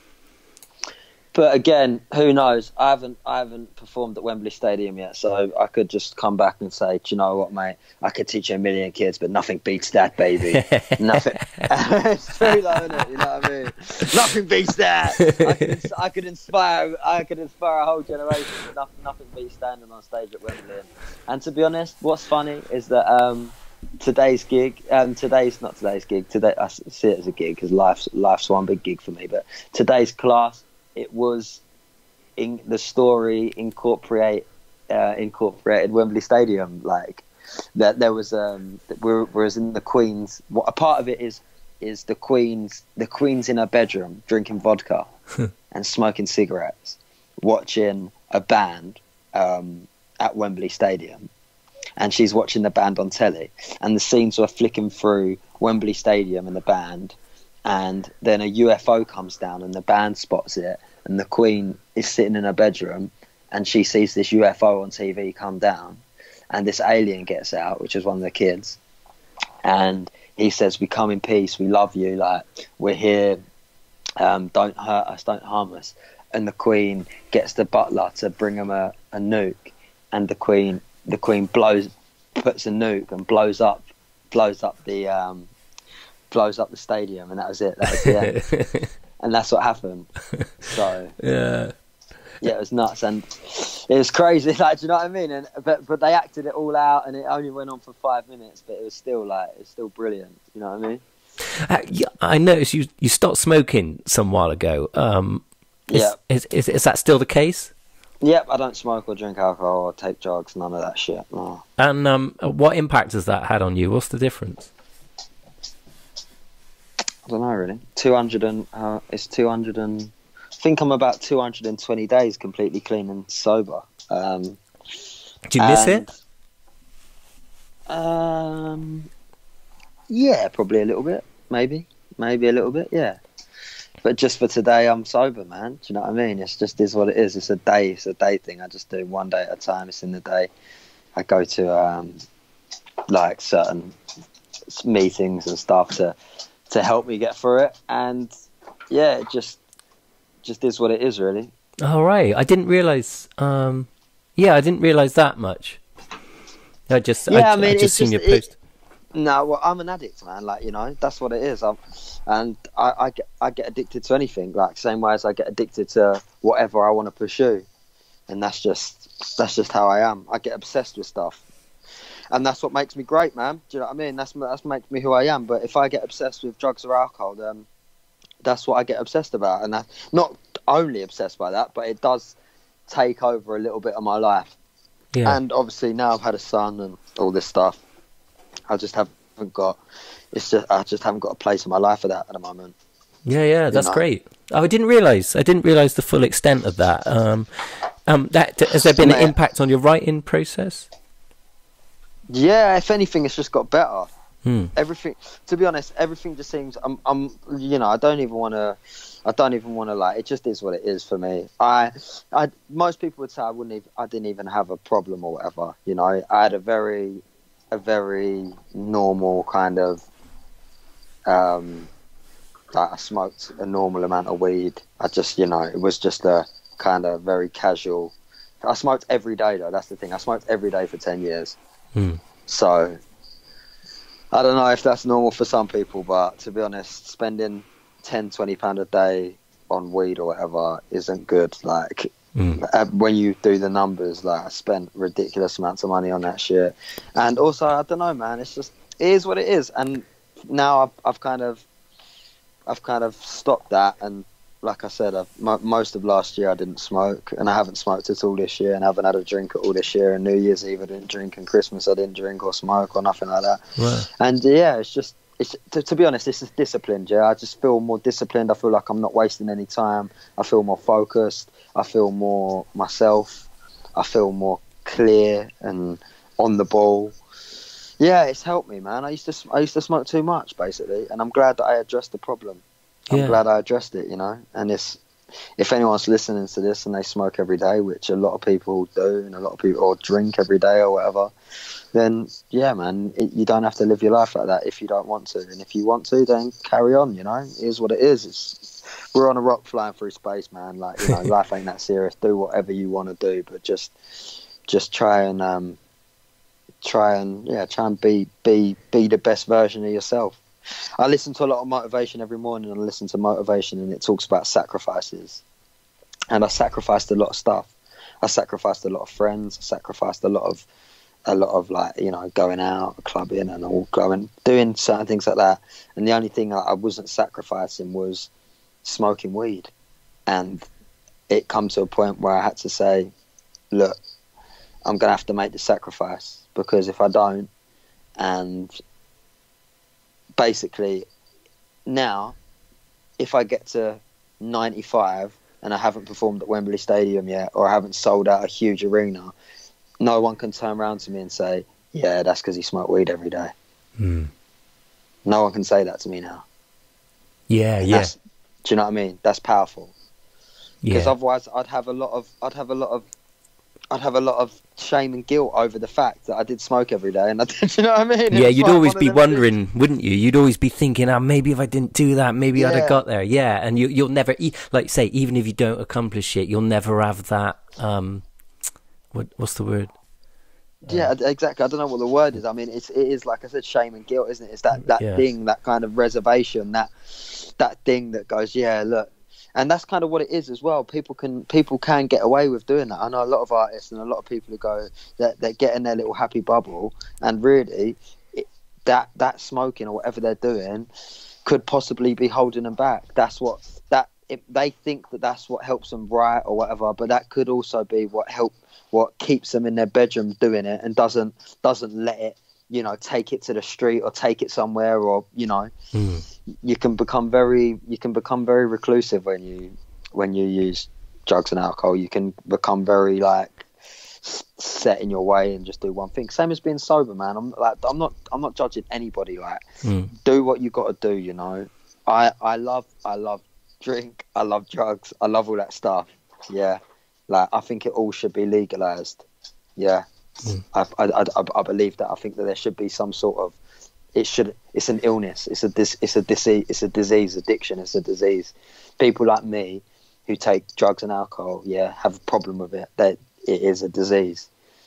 Speaker 1: But again, who knows? I haven't I haven't performed at Wembley Stadium yet, so I could just come back and say, do you know what, mate? I could teach you a million kids, but nothing beats that, baby. Nothing. It's true, though, isn't it? You know what I mean? Nothing beats that. I could, I could inspire. I could inspire a whole generation, but nothing, nothing beats standing on stage at Wembley. And, and to be honest, what's funny is that um, today's gig, um, today's not today's gig. Today I see it as a gig because life's life's one big gig for me. But today's class, it was in the story incorporate uh, incorporated Wembley Stadium. Like that, there was um, we're, whereas in the Queen's, what a part of it is is the Queen's the Queen's in her bedroom drinking vodka and smoking cigarettes, watching a band um, at Wembley Stadium, and she's watching the band on telly, and the scenes were flicking through Wembley Stadium and the band. and then a U F O comes down and the band spots it, and the Queen is sitting in her bedroom and she sees this U F O on T V come down, and this alien gets out, which is one of the kids, and he says, "We come in peace, we love you, like we're here, um, don't hurt us, don't harm us." And the Queen gets the butler to bring him a, a nuke, and the Queen the Queen blows puts a nuke and blows up blows up the um, blows up the stadium, and that was it. That was the end. And that's what happened. So
Speaker 2: yeah,
Speaker 1: yeah, it was nuts, and it was crazy. Like, do you know what I mean? And but but they acted it all out, and it only went on for five minutes, but it was still like it's still brilliant. You know what I mean?
Speaker 2: Uh, yeah, I noticed you you stopped smoking some while ago. Um, is,
Speaker 1: yeah,
Speaker 2: is, is is that still the case?
Speaker 1: Yep, I don't smoke or drink alcohol or take drugs, none of that shit. No.
Speaker 2: And um, what impact has that had on you? What's the difference?
Speaker 1: I don't know really. Two hundred and uh, it's two hundred and I think I'm about two hundred and twenty days completely clean and sober. Um,
Speaker 2: Do you miss
Speaker 1: and,
Speaker 2: it?
Speaker 1: Um, yeah, probably a little bit, maybe, maybe a little bit, yeah. But just for today, I'm sober, man. Do you know what I mean? It's just is what it is. It's a day. It's a day thing. I just do one day at a time. It's in the day. I go to um, like certain meetings and stuff to to help me get through it. And yeah, it just just is what it is, really.
Speaker 2: All right. I didn't realize. Um, yeah, I didn't realize that much. I just
Speaker 1: yeah,
Speaker 2: I,
Speaker 1: I mean,
Speaker 2: I just seen
Speaker 1: just,
Speaker 2: your post.
Speaker 1: It, no, well, I'm an addict, man. Like, you know, that's what it is. I'm, and I, I get I get addicted to anything. Like, same way as I get addicted to whatever I want to pursue. And that's just that's just how I am. I get obsessed with stuff, and that's what makes me great, man. Do you know what I mean? That's that's makes me who I am. But if I get obsessed with drugs or alcohol, then that's what I get obsessed about. And I'm not only obsessed by that, but it does take over a little bit of my life.
Speaker 2: Yeah.
Speaker 1: And obviously now I've had a son and all this stuff, I just haven't got. It's just I just haven't got a place in my life for that at the moment.
Speaker 2: Yeah, yeah, that's
Speaker 1: you know?
Speaker 2: great. Oh, I didn't realize. I didn't realize the full extent of that. Um, um, that has there been an impact on your writing process?
Speaker 1: Yeah, if anything, it's just got better.
Speaker 2: Hmm.
Speaker 1: Everything, to be honest, everything just seems. I'm, I'm, you know, I don't even want to. I don't even want to like. It just is what it is for me. I, I. Most people would say I wouldn't even. I didn't even have a problem or whatever. You know, I had a very, a very normal kind of. Um, like I smoked a normal amount of weed. I just, you know, it was just a kind of very casual. I smoked every day though. That's the thing. I smoked every day for ten years.
Speaker 2: Hmm.
Speaker 1: So. I don't know if that's normal for some people, but to be honest, spending ten, twenty pounds a day on weed or whatever isn't good. Like, mm. when you do the numbers, like, I spent ridiculous amounts of money on that shit. And also, I don't know, man, it's just, it is what it is. And now I've, I've kind of, I've kind of stopped that. And like I said, I've, m- most of last year I didn't smoke, and I haven't smoked at all this year, and I haven't had a drink at all this year. And New Year's Eve I didn't drink, and Christmas I didn't drink or smoke or nothing like that.
Speaker 2: Right.
Speaker 1: And yeah, it's just, it's to, to be honest, this is disciplined. Yeah, I just feel more disciplined. I feel like I'm not wasting any time. I feel more focused. I feel more myself. I feel more clear and on the ball. Yeah, it's helped me, man. I used to, I used to smoke too much, basically, and I'm glad that I addressed the problem. I'm
Speaker 2: yeah.
Speaker 1: glad I addressed it, you know. And it's, if anyone's listening to this and they smoke every day, which a lot of people do, and a lot of people or drink every day or whatever, then yeah, man, it, you don't have to live your life like that if you don't want to. And if you want to, then carry on. You know, it is what it is. It's, we're on a rock flying through space, man. Like, you know, life ain't that serious. Do whatever you want to do, but just, just try and um, try and yeah, try and be be be the best version of yourself. I listen to a lot of motivation every morning, and I listen to motivation, and it talks about sacrifices. And I sacrificed a lot of stuff. I sacrificed a lot of friends. I sacrificed a lot of, a lot of like, you know, going out, clubbing, and all going, doing certain things like that. And the only thing I wasn't sacrificing was smoking weed. And it come to a point where I had to say, look, I'm going to have to make the sacrifice, because if I don't, and basically now if I get to ninety-five and I haven't performed at Wembley Stadium yet, or I haven't sold out a huge arena, no one can turn around to me and say, yeah, that's because he smoked weed every day.
Speaker 2: Mm.
Speaker 1: No one can say that to me now.
Speaker 2: Yeah,
Speaker 1: and
Speaker 2: yeah,
Speaker 1: that's, do you know what I mean? That's powerful. Because
Speaker 2: yeah.
Speaker 1: otherwise, I'd have a lot of, I'd have a lot of, I'd have a lot of shame and guilt over the fact that I did smoke every day, and I did, you know what I mean?
Speaker 2: Yeah,
Speaker 1: It's
Speaker 2: you'd
Speaker 1: like
Speaker 2: always
Speaker 1: one of
Speaker 2: be
Speaker 1: them
Speaker 2: wondering,
Speaker 1: things.
Speaker 2: wouldn't you? You'd always be thinking, "Ah, maybe if I didn't do that, maybe I'd have
Speaker 1: Yeah,
Speaker 2: got there." Yeah, and you, you'll never, e- like you say, even if you don't accomplish it, you'll never have that. Um, what, what's the word?
Speaker 1: yeah, exactly. I don't know what the word is. I mean, it's it is like I said, shame and guilt, isn't it? It's that that
Speaker 2: Yeah,
Speaker 1: thing, that kind of reservation, that that thing that goes, yeah, look, and that's kind of what it is as well. People can people can get away with doing that. I know a lot of artists and a lot of people who go that they get in their little happy bubble, and really, it, that that smoking or whatever they're doing could possibly be holding them back. That's what that it, they think that that's what helps them write or whatever, but that could also be what help what keeps them in their bedroom doing it and doesn't doesn't let it, you know, take it to the street or take it somewhere, or, you know,
Speaker 2: mm.
Speaker 1: you can become very you can become very reclusive when you when you use drugs and alcohol. You can become very like s- set in your way and just do one thing. Same as being sober, man. I'm like I'm not I'm not judging anybody. Like,
Speaker 2: Mm.
Speaker 1: do what you got to do, you know. I I love I love drink, I love drugs, I love all that stuff. Yeah, like I think it all should be legalized. Yeah,
Speaker 2: Mm.
Speaker 1: I I, I, I believe that. I think that there should be some sort of, it should it's an illness, it's a dis, it's a disease, it's a disease. Addiction is a disease. People like me who take drugs and alcohol, yeah, have a problem with it. That it is a disease.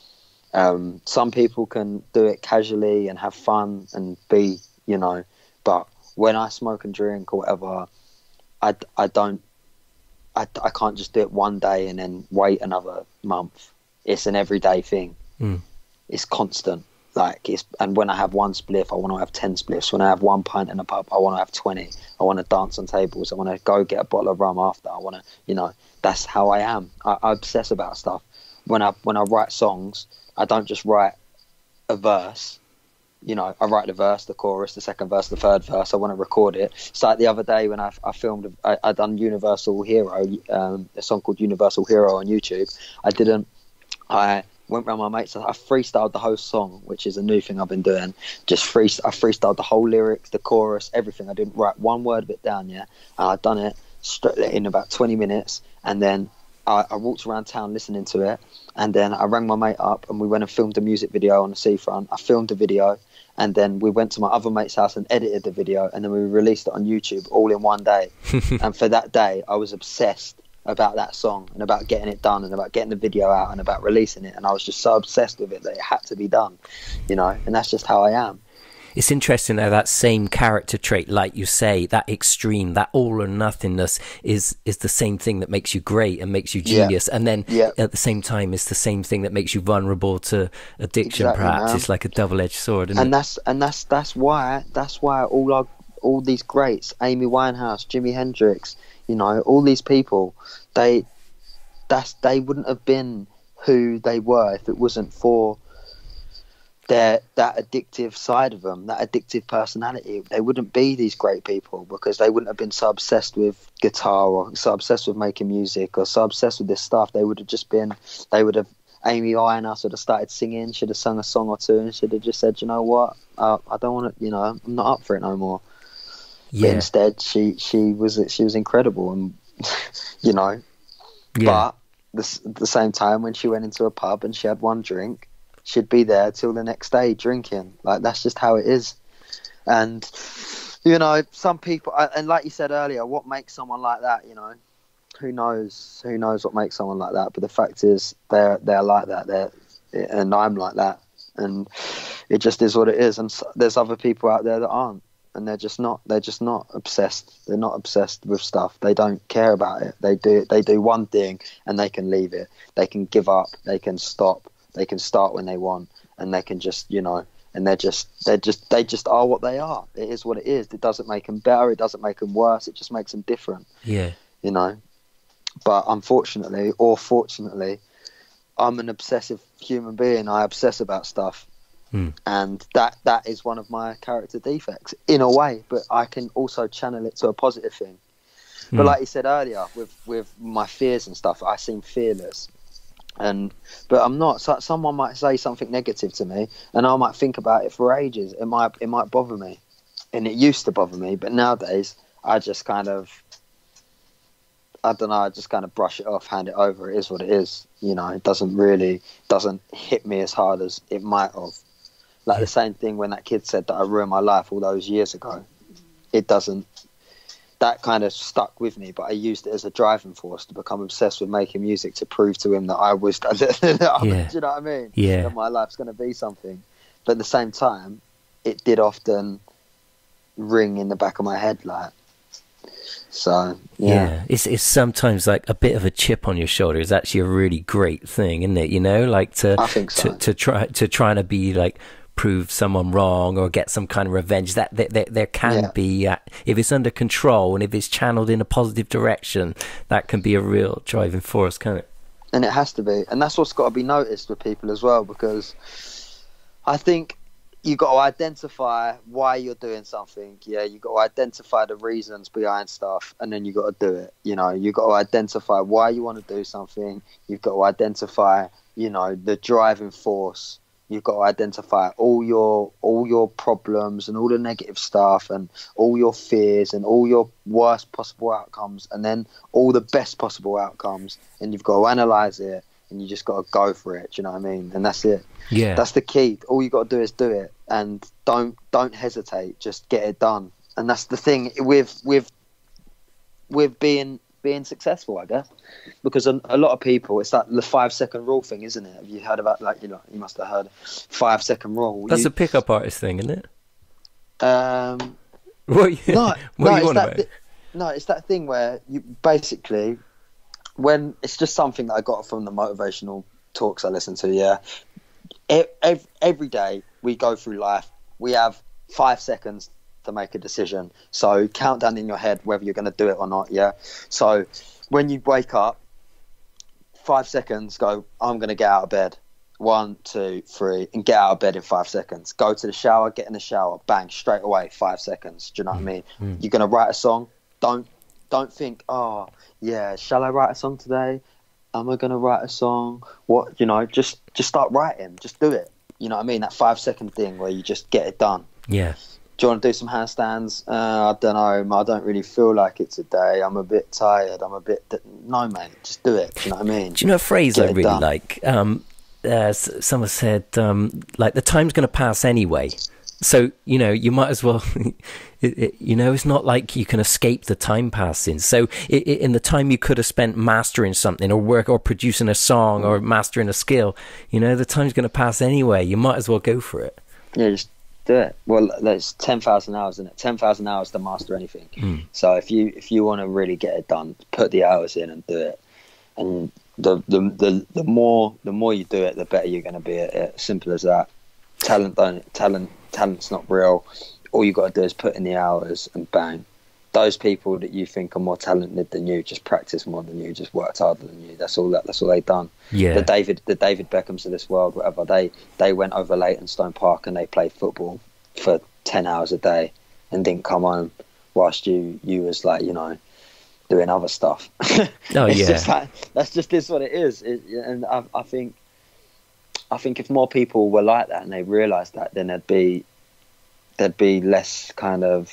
Speaker 1: Um, some people can do it casually and have fun and be, you know, but when I smoke and drink or whatever, I, I don't, I, I can't just do it one day and then wait another month. It's an everyday thing.
Speaker 2: Mm.
Speaker 1: It's constant. Like it's, and when I have one spliff, I want to have ten spliffs. When I have one pint in a pub, I want to have twenty. I want to dance on tables. I want to go get a bottle of rum after. I want to, you know, that's how I am. I, I obsess about stuff. When I when I write songs, I don't just write a verse. You know, I write the verse, the chorus, the second verse, the third verse. I want to record it. So like the other day when I, I filmed, I, I done Universal Hero, um, a song called Universal Hero on YouTube. I didn't. I went round my mates. I freestyled the whole song, which is a new thing I've been doing. Just free. I freestyled the whole lyrics, the chorus, everything. I didn't write one word of it down yet. And I'd done it straight in about twenty minutes, and then I, I walked around town listening to it. And then I rang my mate up, and we went and filmed a music video on the seafront. I filmed the video, and then we went to my other mate's house and edited the video, and then we released it on YouTube all in one day. And for that day, I was obsessed about that song and about getting it done and about getting the video out and about releasing it. And I was just so obsessed with it that it had to be done, you know, and that's just how I am.
Speaker 2: It's interesting how that same character trait, like you say, that extreme, that all or nothingness is is the same thing that makes you great and makes you genius. Yeah. And then yeah. at the same time, it's the same thing that makes you vulnerable to addiction, exactly, perhaps. Man. It's like a double-edged sword, isn't
Speaker 1: and
Speaker 2: it?
Speaker 1: that's and that's that's why that's why all our all these greats, Amy Winehouse, Jimi Hendrix, you know, all these people, they that's they wouldn't have been who they were if it wasn't for their that addictive side of them, that addictive personality. They wouldn't be these great people because they wouldn't have been so obsessed with guitar or so obsessed with making music or so obsessed with this stuff. They would have just been, they would have, Amy Winehouse would have started singing, should have sung a song or two and should have just said, you know what, uh, I don't want to, you know, I'm not up for it no more. Yeah. But instead, she she was she was incredible, and you know, yeah. But the, at the same time, when she went into a pub and she had one drink, she'd be there till the next day drinking. Like, that's just how it is. And you know, some people, and like you said earlier, what makes someone like that? You know, who knows? Who knows what makes someone like that? But the fact is, they're they're like that. They're and I'm like that, and it just is what it is. And so, there's other people out there that aren't. And they're just not. They're just not obsessed. They're not obsessed with stuff. They don't care about it. They do. They do one thing, and they can leave it. They can give up. They can stop. They can start when they want, and they can just, you know. And they're just. They're just. They just are what they are. It is what it is. It doesn't make them better. It doesn't make them worse. It just makes them different.
Speaker 2: Yeah.
Speaker 1: You know. But unfortunately, or fortunately, I'm an obsessive human being. I obsess about stuff. Mm. And that that is one of my character defects in a way, but I can also channel it to a positive thing. Mm. But like you said earlier, with with my fears and stuff, I seem fearless, and but I'm not. So someone might say something negative to me, and I might think about it for ages. It might it might bother me, and it used to bother me, but nowadays I just kind of, I don't know, I just kind of brush it off, hand it over. It is what it is. You know, it doesn't really, doesn't hit me as hard as it might have. Like the same thing when that kid said that I ruined my life all those years ago. It doesn't, that kind of stuck with me, but I used it as a driving force to become obsessed with making music to prove to him that I was, yeah. Do you know what I mean?
Speaker 2: Yeah.
Speaker 1: That my life's going to be something. But at the same time, it did often ring in the back of my head, like, so yeah.
Speaker 2: yeah it's it's sometimes like a bit of a chip on your shoulder is actually a really great thing, isn't it? You know, like to
Speaker 1: I think so.
Speaker 2: to, to try to try to be like prove someone wrong or get some kind of revenge, that there, there, there can
Speaker 1: yeah.
Speaker 2: be uh, if it's under control and if it's channeled in a positive direction, that can be a real driving force, can't it?
Speaker 1: And it has to be, and that's what's got to be noticed with people as well, because I think you got to identify why you're doing something. Yeah, you got to identify the reasons behind stuff, and then you got to do it. You know, you got to identify why you want to do something. You've got to identify, you know, the driving force. You've got to identify all your all your problems and all the negative stuff and all your fears and all your worst possible outcomes, and then all the best possible outcomes. And you've got to analyze it, and you just got to go for it. Do you know what I mean? And that's it.
Speaker 2: Yeah,
Speaker 1: that's the key. All you got to do is do it, and don't don't hesitate. Just get it done. And that's the thing with with with being being successful, I guess, because a, a lot of people, it's like the five second rule thing, isn't it? Have you heard about, like, you know, you must have heard five second rule.
Speaker 2: That's
Speaker 1: you,
Speaker 2: a pickup artist thing, isn't it?
Speaker 1: Um,
Speaker 2: what you,
Speaker 1: no,
Speaker 2: what
Speaker 1: no,
Speaker 2: you
Speaker 1: it's
Speaker 2: want
Speaker 1: that
Speaker 2: about
Speaker 1: th- no, it's that thing where you basically, when it's just something that I got from the motivational talks I listen to. Yeah, every, every day we go through life, we have five seconds to make a decision. So count down in your head whether you're going to do it or not. Yeah. So when you wake up, five seconds, go, I'm going to get out of bed. One, two, three, and get out of bed in five seconds. Go to the shower, get in the shower, bang, straight away, five seconds. Do you know what I mean? Mm. You're going to write a song. Don't don't think, oh, yeah, shall I write a song today? Am I going to write a song? What, you know, just just start writing. Just do it. You know what I mean? That five second thing where you just get it done.
Speaker 2: Yeah.
Speaker 1: Do you want to do some handstands? Uh, I don't know. I don't really feel like it today. I'm a bit tired. I'm a bit... No, mate. Just do it. Do you know what I mean?
Speaker 2: Do you know a phrase
Speaker 1: Get
Speaker 2: I really
Speaker 1: done.
Speaker 2: like? Um, uh, someone said, um, like, the time's going to pass anyway. So, you know, you might as well... it, it, you know, it's not like you can escape the time passing. So it, it, in the time you could have spent mastering something or work or producing a song or mastering a skill, you know, the time's going to pass anyway. You might as well go for it.
Speaker 1: Yeah, just... do it. Well, there's ten thousand hours in it. ten thousand hours to master anything. Mm. So if you if you want to really get it done, put the hours in and do it. And the the the, the more the more you do it, the better you're going to be at it. Simple as that. Talent don't talent talent's not real. All you got to do is put in the hours and bang. Those people that you think are more talented than you just practice more than you, just worked harder than you. That's all that. That's all they've done.
Speaker 2: Yeah.
Speaker 1: The David, the David Beckhams of this world, whatever. They they went over Leytonstone Park and they played football for ten hours a day and didn't come home whilst you you was like, you know, doing other stuff.
Speaker 2: Oh
Speaker 1: it's
Speaker 2: yeah.
Speaker 1: Just like, that's just is what it is. It, and I, I think I think if more people were like that and they realised that, then there'd be there'd be less kind of.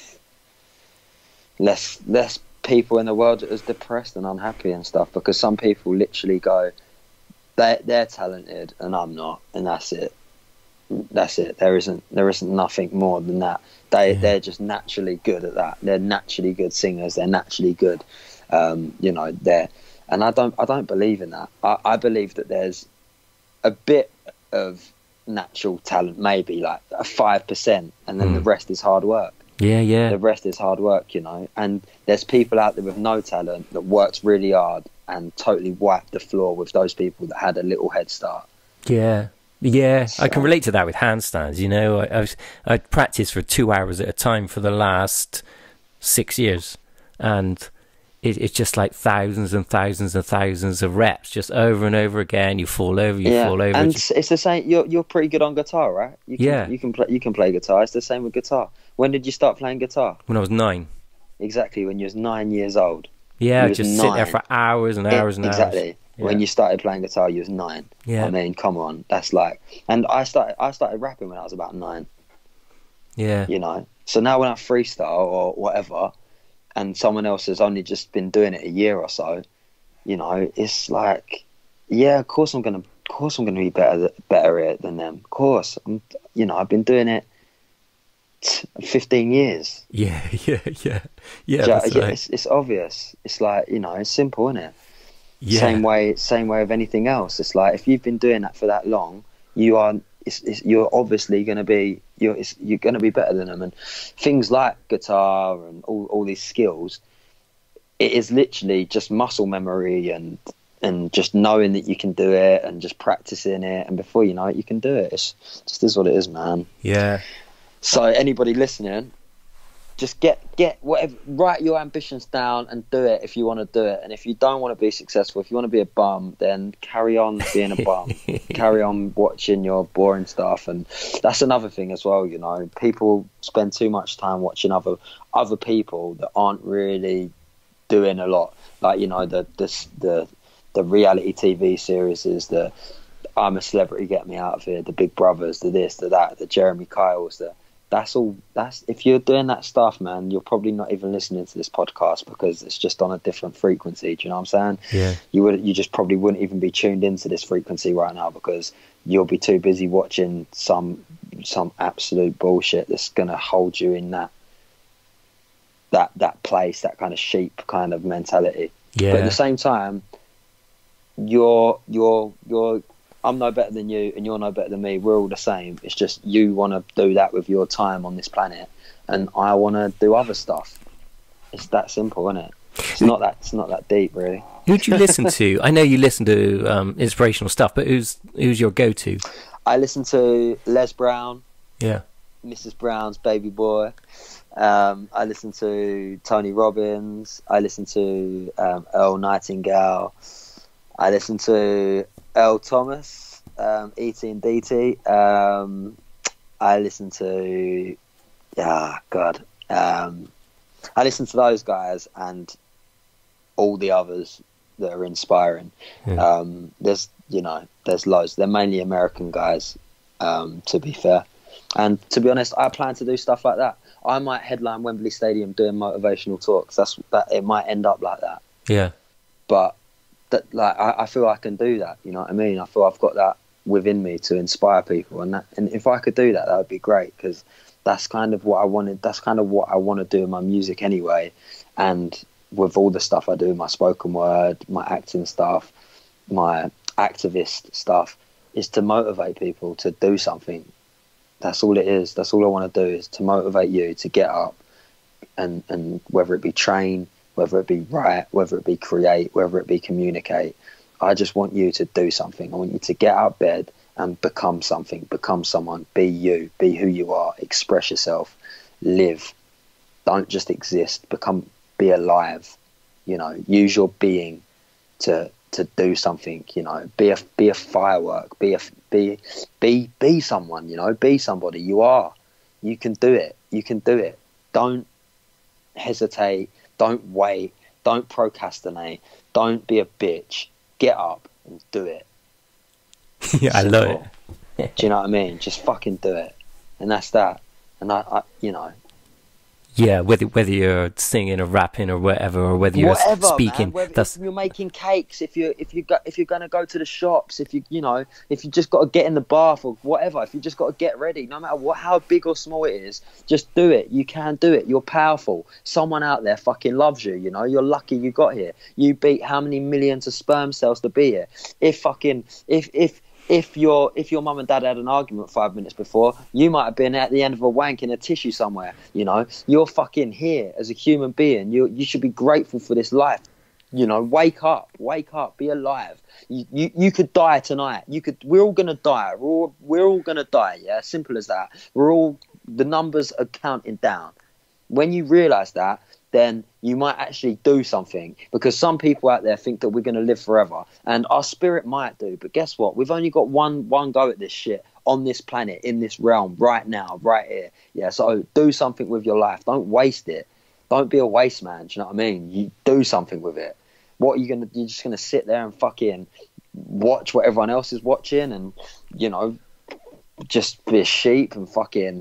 Speaker 1: less less people in the world that is depressed and unhappy and stuff, because some people literally go, they they're talented and I'm not, and that's it. That's it. There isn't there isn't nothing more than that. They
Speaker 2: yeah.
Speaker 1: they're just naturally good at that. They're naturally good singers. They're naturally good. Um, you know, they're and I don't I don't believe in that. I, I believe that there's a bit of natural talent, maybe like a five percent, and then mm. the rest is hard work.
Speaker 2: Yeah, yeah.
Speaker 1: The rest is hard work, you know. And there's people out there with no talent that works really hard and totally wiped the floor with those people that had a little head start.
Speaker 2: Yeah, yeah.
Speaker 1: So.
Speaker 2: I can relate to that with handstands. You know, I, I was I practiced for two hours at a time for the last six years, and it, it's just like thousands and thousands and thousands of reps, just over and over again. You fall over, you
Speaker 1: yeah.
Speaker 2: fall over.
Speaker 1: And it's, it's the same. You're you're pretty good on guitar, right? You can,
Speaker 2: yeah.
Speaker 1: You can play. You can play guitar. It's the same with guitar. When did you start playing guitar?
Speaker 2: When I was nine.
Speaker 1: Exactly, when you was nine years old.
Speaker 2: Yeah, just nine. Sit there for hours and hours
Speaker 1: it,
Speaker 2: and
Speaker 1: exactly.
Speaker 2: hours.
Speaker 1: Exactly.
Speaker 2: Yeah.
Speaker 1: When you started playing guitar, you was nine.
Speaker 2: Yeah.
Speaker 1: I mean, come on, that's like. And I started. I started rapping when I was about nine.
Speaker 2: Yeah.
Speaker 1: You know. So now when I freestyle or whatever, and someone else has only just been doing it a year or so, you know, it's like, yeah, of course I'm gonna, of course I'm gonna be better, better at it than them. Of course, I'm, you know, I've been doing it fifteen years.
Speaker 2: Yeah, yeah, yeah, yeah.
Speaker 1: Yeah,
Speaker 2: That's
Speaker 1: yeah,
Speaker 2: right.
Speaker 1: it's, it's obvious. It's like, you know, it's simple, isn't it?
Speaker 2: Yeah.
Speaker 1: Same way, same way of anything else. It's like, if you've been doing that for that long, you are, it's, it's, you're obviously going to be, you're, it's, you're going to be better than them. And things like guitar and all, all these skills, it is literally just muscle memory and and just knowing that you can do it and just practicing it, and before you know it, you can do it. It's just is what it is, man.
Speaker 2: Yeah.
Speaker 1: So anybody listening, just get get whatever, write your ambitions down and do it if you want to do it. And if you don't want to be successful, if you want to be a bum, then carry on being a bum. Carry on watching your boring stuff. And that's another thing as well, you know, people spend too much time watching other other people that aren't really doing a lot. Like, you know, the the the, the reality T V series is the I'm a Celebrity, Get Me Out of Here, the Big Brothers, the this, the that, the Jeremy Kyles, the that's all. That's if you're doing that stuff, man, you're probably not even listening to this podcast because it's just on a different frequency. Do you know what I'm saying?
Speaker 2: Yeah.
Speaker 1: You would, you just probably wouldn't even be tuned into this frequency right now because you'll be too busy watching some some absolute bullshit that's gonna hold you in that that that place, that kind of sheep kind of mentality.
Speaker 2: Yeah.
Speaker 1: But at the same time, you're you're you're I'm no better than you and you're no better than me. We're all the same. It's just you want to do that with your time on this planet, and I want to do other stuff. It's that simple, isn't it? It's not that it's not that deep, really.
Speaker 2: Who do you listen to? I know you listen to um, inspirational stuff, but who's who's your go-to?
Speaker 1: I listen to Les Brown,
Speaker 2: Yeah.
Speaker 1: Missus Brown's Baby Boy. Um, I listen to Tony Robbins. I listen to um, Earl Nightingale. I listen to Earl Thomas, um, E T and D T. Um, I listen to, yeah, God. Um, I listen to those guys and all the others that are inspiring.
Speaker 2: Yeah.
Speaker 1: Um, there's, you know, there's loads. They're mainly American guys, um, to be fair. And to be honest, I plan to do stuff like that. I might headline Wembley Stadium doing motivational talks. That's that. It might end up like that.
Speaker 2: Yeah.
Speaker 1: But that, like, I, I feel I can do that. You know what I mean? I feel I've got that within me to inspire people, and that, and if I could do that, that would be great, because that's kind of what I wanted. That's kind of what I want to do in my music anyway, and with all the stuff I do, my spoken word, my acting stuff, my activist stuff, is to motivate people to do something. That's all it is. That's all I want to do, is to motivate you to get up, and and whether it be train, whether it be write, whether it be create, whether it be communicate. I just want you to do something. I want you to get out of bed and become something, become someone, be you, be who you are, express yourself, live. Don't just exist, become, be alive, you know, use your being to to do something, you know, be a be a firework, be a be be be someone, you know, be somebody. You are. You can do it. You can do it. Don't hesitate, don't wait, don't procrastinate, don't be a bitch. Get up and do it.
Speaker 2: Yeah, I love it.
Speaker 1: Do you know what I mean? Just fucking do it. And that's that. And I, I you know,
Speaker 2: yeah, whether whether you're singing or rapping or whatever, or whether you're
Speaker 1: whatever,
Speaker 2: speaking,
Speaker 1: man. Whether,
Speaker 2: that's
Speaker 1: if you're making cakes, if you if you go, if you're gonna go to the shops, if you you know, if you just got to get in the bath or whatever, if you just got to get ready, no matter what, how big or small it is, just do it. You can do it. You're powerful. Someone out there fucking loves you. You know, you're lucky you got here. You beat how many millions of sperm cells to be here. If fucking if if. If your if your mum and dad had an argument five minutes before, you might have been at the end of a wank in a tissue somewhere. You know, you're fucking here as a human being. You you should be grateful for this life. You know, wake up, wake up, be alive. You you, you could die tonight. You could. We're all gonna die. We're all we're all gonna die. Yeah, simple as that. We're all, the numbers are counting down. When you realise that, then you might actually do something, because some people out there think that we're going to live forever, and our spirit might do, but guess what? We've only got one one go at this shit on this planet, in this realm, right now, right here. Yeah, so do something with your life. Don't waste it. Don't be a waste man. Do you know what I mean? You do something with it. What are you gonna? You're just gonna sit there and fucking watch what everyone else is watching, and, you know, just be a sheep and fucking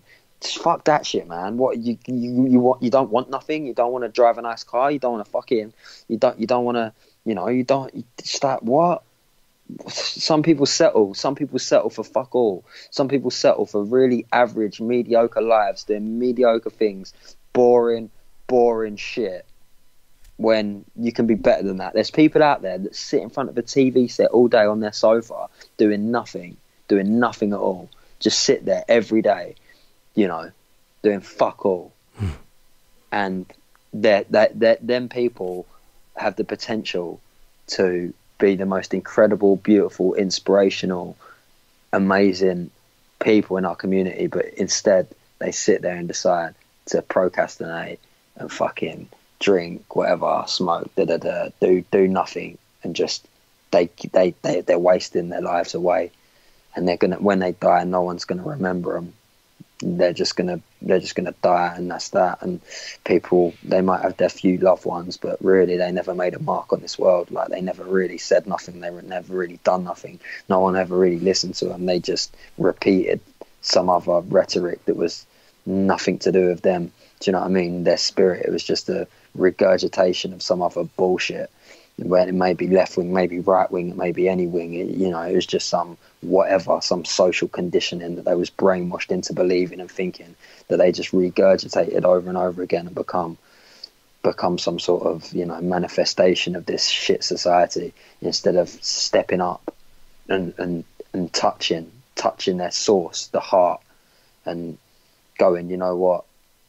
Speaker 1: fuck that shit, man. What you you you want? You don't want nothing. You don't want to drive a nice car. You don't want to fucking. You don't. You don't want to. You know. You don't. You just like what? Some people settle. Some people settle for fuck all. Some people settle for really average, mediocre lives, doing mediocre things, boring, boring shit. When you can be better than that. There's people out there that sit in front of a T V set all day on their sofa, doing nothing, doing nothing at all. Just sit there every day, you know, doing fuck all. And that that that them people have the potential to be the most incredible, beautiful, inspirational, amazing people in our community, but instead they sit there and decide to procrastinate and fucking drink, whatever, smoke, da da da, do do nothing, and just they they they they're wasting their lives away, and they're gonna when they die, no one's gonna remember them. They're just gonna they're just gonna die, and that's that. And people, they might have their few loved ones, but really they never made a mark on this world. Like, they never really said nothing. They were never really done nothing. No one ever really listened to them. They just repeated some other rhetoric that was nothing to do with them. Do you know what I mean? Their spirit, it was just a regurgitation of some other bullshit. Where it may be left wing, maybe right wing, it may be any wing. It, you know, it was just some whatever, some social conditioning that they was brainwashed into believing and thinking, that they just regurgitated over and over again and become become some sort of, you know, manifestation of this shit society, instead of stepping up and and and touching touching their source, the heart, and going, you know what,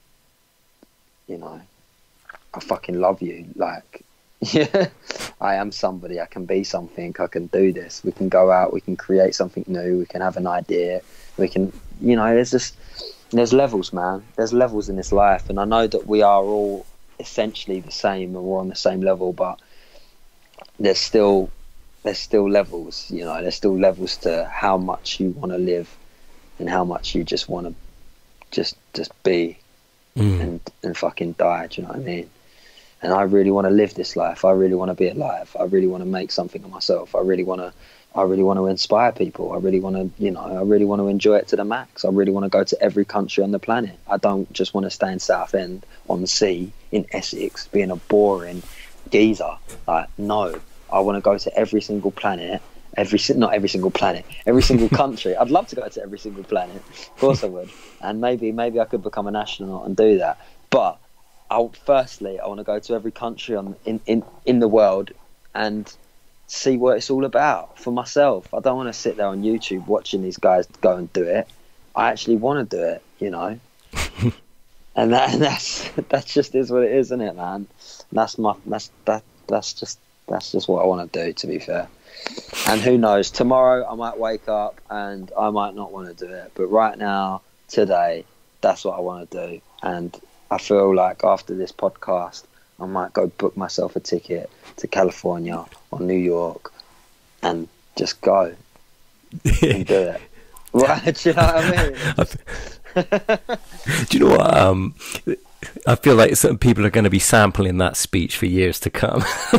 Speaker 1: you know, I fucking love you, like. Yeah, I am somebody. I can be something. I can do this. We can go out. We can create something new. We can have an idea. We can, you know, there's just, there's levels, man. There's levels in this life. And I know that we are all essentially the same and we're on the same level, but there's still, there's still levels, you know, there's still levels to how much you want to live and how much you just want to just, just be mm. and, and fucking die. Do you know what I mean? And I really want to live this life. I really want to be alive. I really want to make something of myself. I really want to, I really want to inspire people. I really want to, you know, I really want to enjoy it to the max. I really want to go to every country on the planet. I don't just want to stay in Southend on the sea in Essex, being a boring geezer. Like, no, I want to go to every single planet, every not every single planet, every single country. I'd love to go to every single planet. Of course I would. And maybe, maybe I could become an astronaut and do that. But I'll, firstly, I want to go to every country on in, in, in the world and see what it's all about for myself. I don't want to sit there on YouTube watching these guys go and do it. I actually want to do it, you know. and that and that's that's just is what it is, isn't it, man? That's my that's that that's just that's just what I want to do, to be fair. And who knows? Tomorrow I might wake up and I might not want to do it, but right now, today, that's what I want to do. And I feel like after this podcast, I might go book myself a ticket to California or New York and just go and do it. Right? Do you know what I mean?
Speaker 2: Do you know what? Um, I feel like some people are going to be sampling that speech for years to come.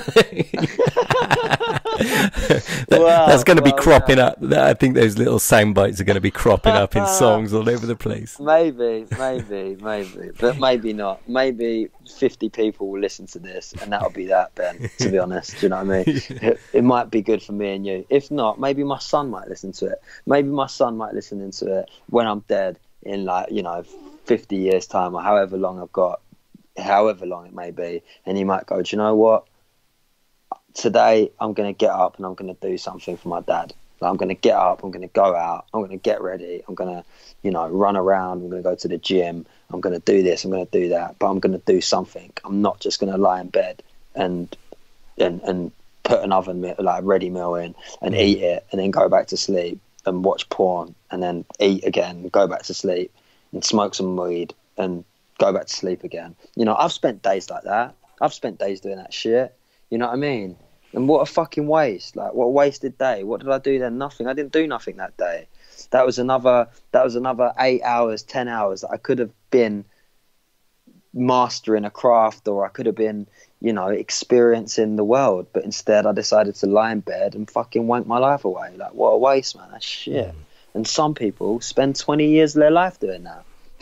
Speaker 2: that,
Speaker 1: well,
Speaker 2: that's going to
Speaker 1: well,
Speaker 2: be cropping
Speaker 1: yeah.
Speaker 2: up. I think those little sound bites are going to be cropping up in songs all over the place.
Speaker 1: Maybe, maybe, maybe, but maybe not. Maybe fifty people will listen to this, and that'll be that, Ben. To be honest, do you know what I mean? It, it might be good for me and you. If not, maybe my son might listen to it. Maybe my son might listen into it when I'm dead in, like, you know, fifty years time or however long I've got, however long it may be, and he might go, do you know what? Today I'm going to get up and I'm going to do something for my dad. Like, I'm going to get up, I'm going to go out, I'm going to get ready, I'm going to, you know, run around, I'm going to go to the gym, I'm going to do this, I'm going to do that, but I'm going to do something. I'm not just going to lie in bed and and and put an oven meal, like a ready meal in, and eat it and then go back to sleep and watch porn and then eat again, go back to sleep and smoke some weed and go back to sleep again. You know, I've spent days like that. I've spent days doing that shit. You know what I mean? And what a fucking waste. Like, what a wasted day. What did I do then? Nothing. I didn't do nothing that day. That was another that was another eight hours, ten hours that I could have been mastering a craft, or I could have been, you know, experiencing the world. But instead I decided to lie in bed and fucking wank my life away. Like, what a waste, man. That's shit. Mm. And some people spend twenty years of their life doing that.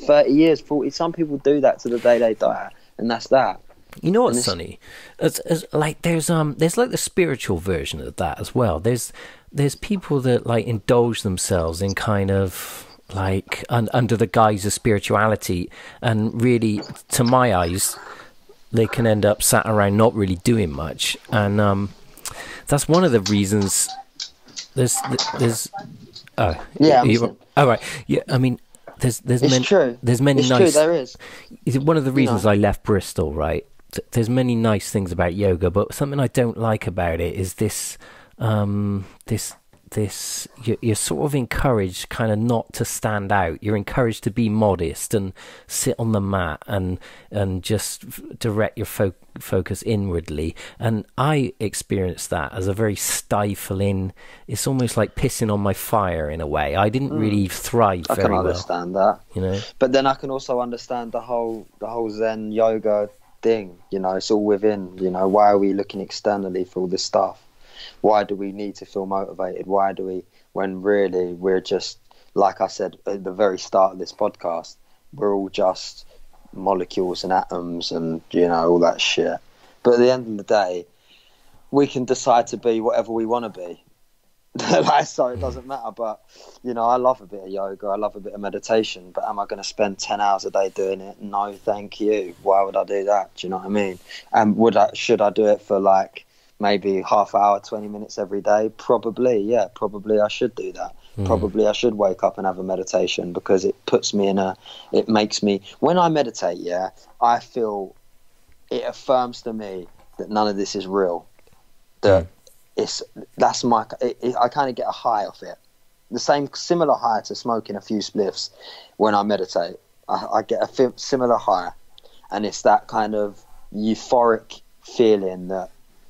Speaker 1: thirty years, forty. Some people do that to the day they die, and that's that.
Speaker 2: You know what, Sonny? It's, it's like there's um there's like the spiritual version of that as well. There's there's people that like indulge themselves in kind of like un, under the guise of spirituality, and really, to my eyes, they can end up sat around not really doing much, and um that's one of the reasons. There's there's oh
Speaker 1: yeah.
Speaker 2: You, all right. Yeah, I mean. There's, there's
Speaker 1: it's
Speaker 2: many,
Speaker 1: true.
Speaker 2: There's many
Speaker 1: it's
Speaker 2: nice.
Speaker 1: True, there is.
Speaker 2: Is it one of the reasons
Speaker 1: you know.
Speaker 2: I left Bristol? Right. There's many nice things about yoga, but something I don't like about it is this, um, this, this. You're, you're sort of encouraged, kind of not to stand out. You're encouraged to be modest and sit on the mat and and just direct your fo- focus inwardly. And I experienced that as a very stifling. It's almost like pissing on my fire in a way. I didn't mm. really thrive
Speaker 1: I
Speaker 2: very
Speaker 1: can
Speaker 2: well.
Speaker 1: understand that,
Speaker 2: you know.
Speaker 1: But then I can also understand the whole the whole Zen yoga thing. You know, it's all within. You know, why are we looking externally for all this stuff? Why do we need to feel motivated? Why do we, when really we're just, like I said at the very start of this podcast, we're all just molecules and atoms and, you know, all that shit. But at the end of the day, we can decide to be whatever we want to be. Like, so it doesn't matter. But, you know, I love a bit of yoga. I love a bit of meditation. But am I going to spend ten hours a day doing it? No, thank you. Why would I do that? Do you know what I mean? And would I, should I do it for like, maybe half hour, twenty minutes every day? Probably, yeah, probably I should do that. Mm. Probably I should wake up and have a meditation, because it puts me in a, it makes me, when I meditate, yeah, I feel, it affirms to me that none of this is real. That mm. it's, that's my, it, it, I kind of get a high off it. The same, similar high to smoking a few spliffs when I meditate. I, I get a f- similar high. And it's that kind of euphoric feeling that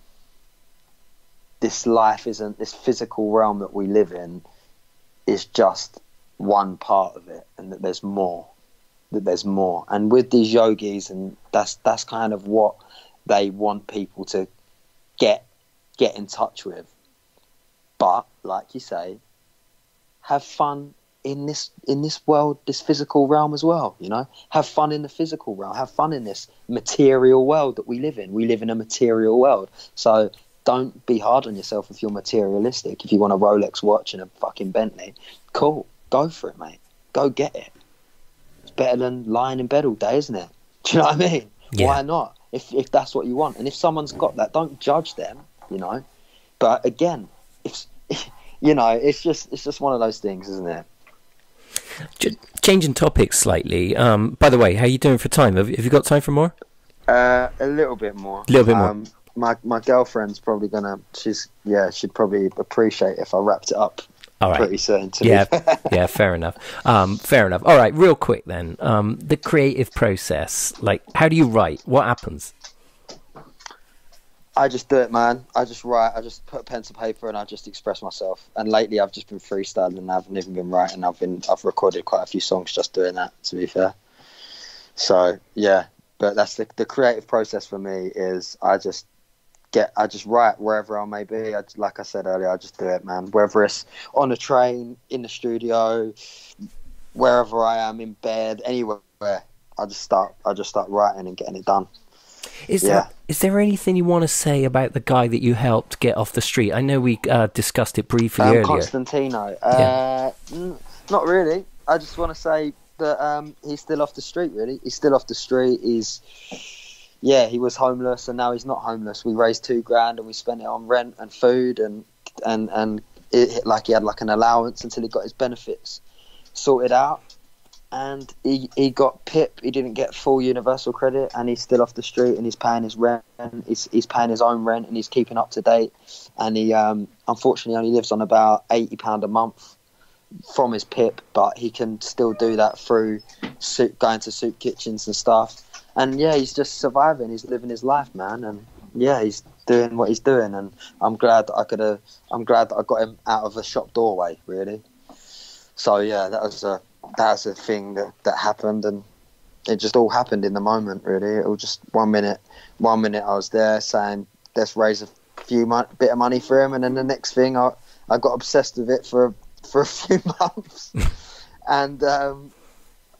Speaker 1: this life isn't, this physical realm that we live in is just one part of it, and that there's more, that there's more. And with these yogis, and that's that's kind of what they want people to get get in touch with. But like you say, have fun in this in this world, this physical realm as well. You know, have fun in the physical realm. Have fun in this material world that we live in. We live in a material world, so don't be hard on yourself if you're materialistic. If you want a Rolex watch and a fucking Bentley, cool, go for it, mate. Go get it. It's better than lying in bed all day, isn't it? Do you know what I mean? Yeah. Why not? If if that's what you want, and if someone's got that, don't judge them. You know. But again, if you know, it's just it's just one of those things, isn't it?
Speaker 2: Just changing topics slightly. Um, by the way, how are you doing for time? Have, have you got time for more?
Speaker 1: Uh, a little bit more.
Speaker 2: A little bit more.
Speaker 1: Um, My my girlfriend's probably gonna. She's yeah. She'd probably appreciate if I wrapped it up. All right. Pretty soon. To
Speaker 2: yeah. yeah. Fair enough. Um. Fair enough. All right. Real quick then. Um. The creative process. Like, how do you write? What happens?
Speaker 1: I just do it, man. I just write. I just put a pen to paper and I just express myself. And lately, I've just been freestyling. I haven't even been writing. I've been. I've recorded quite a few songs just doing that. To be fair. So yeah, but that's the the creative process for me. Is I just. Get, I just write wherever I may be. I, like I said earlier, I just do it, man. Whether it's on a train, in the studio, wherever I am, in bed, anywhere, I just start. I just start writing and getting it done.
Speaker 2: Is
Speaker 1: yeah.
Speaker 2: there is there anything you want to say about the guy that you helped get off the street? I know we uh, discussed it briefly
Speaker 1: um,
Speaker 2: earlier.
Speaker 1: Constantino. Uh, yeah. n- not really. I just want to say that um, he's still off the street. Really, he's still off the street. He's Yeah, he was homeless and now he's not homeless. We raised two grand and we spent it on rent and food and and and it, like he had like an allowance until he got his benefits sorted out. And he he got P I P. He didn't get full universal credit, and he's still off the street and he's paying his rent. He's he's paying his own rent and he's keeping up to date. And he um unfortunately only lives on about eighty pound a month from his P I P, but he can still do that through soup, going to soup kitchens and stuff. And yeah, he's just surviving. He's living his life, man. And yeah, he's doing what he's doing. And I'm glad that I could have. I'm glad that I got him out of a shop doorway, really. So yeah, that was a that was a thing that, that happened, and it just all happened in the moment, really. It was just one minute. One minute I was there saying, "Let's raise a few mo- bit of money for him," and then the next thing I I got obsessed with it for for a few months, and. Um,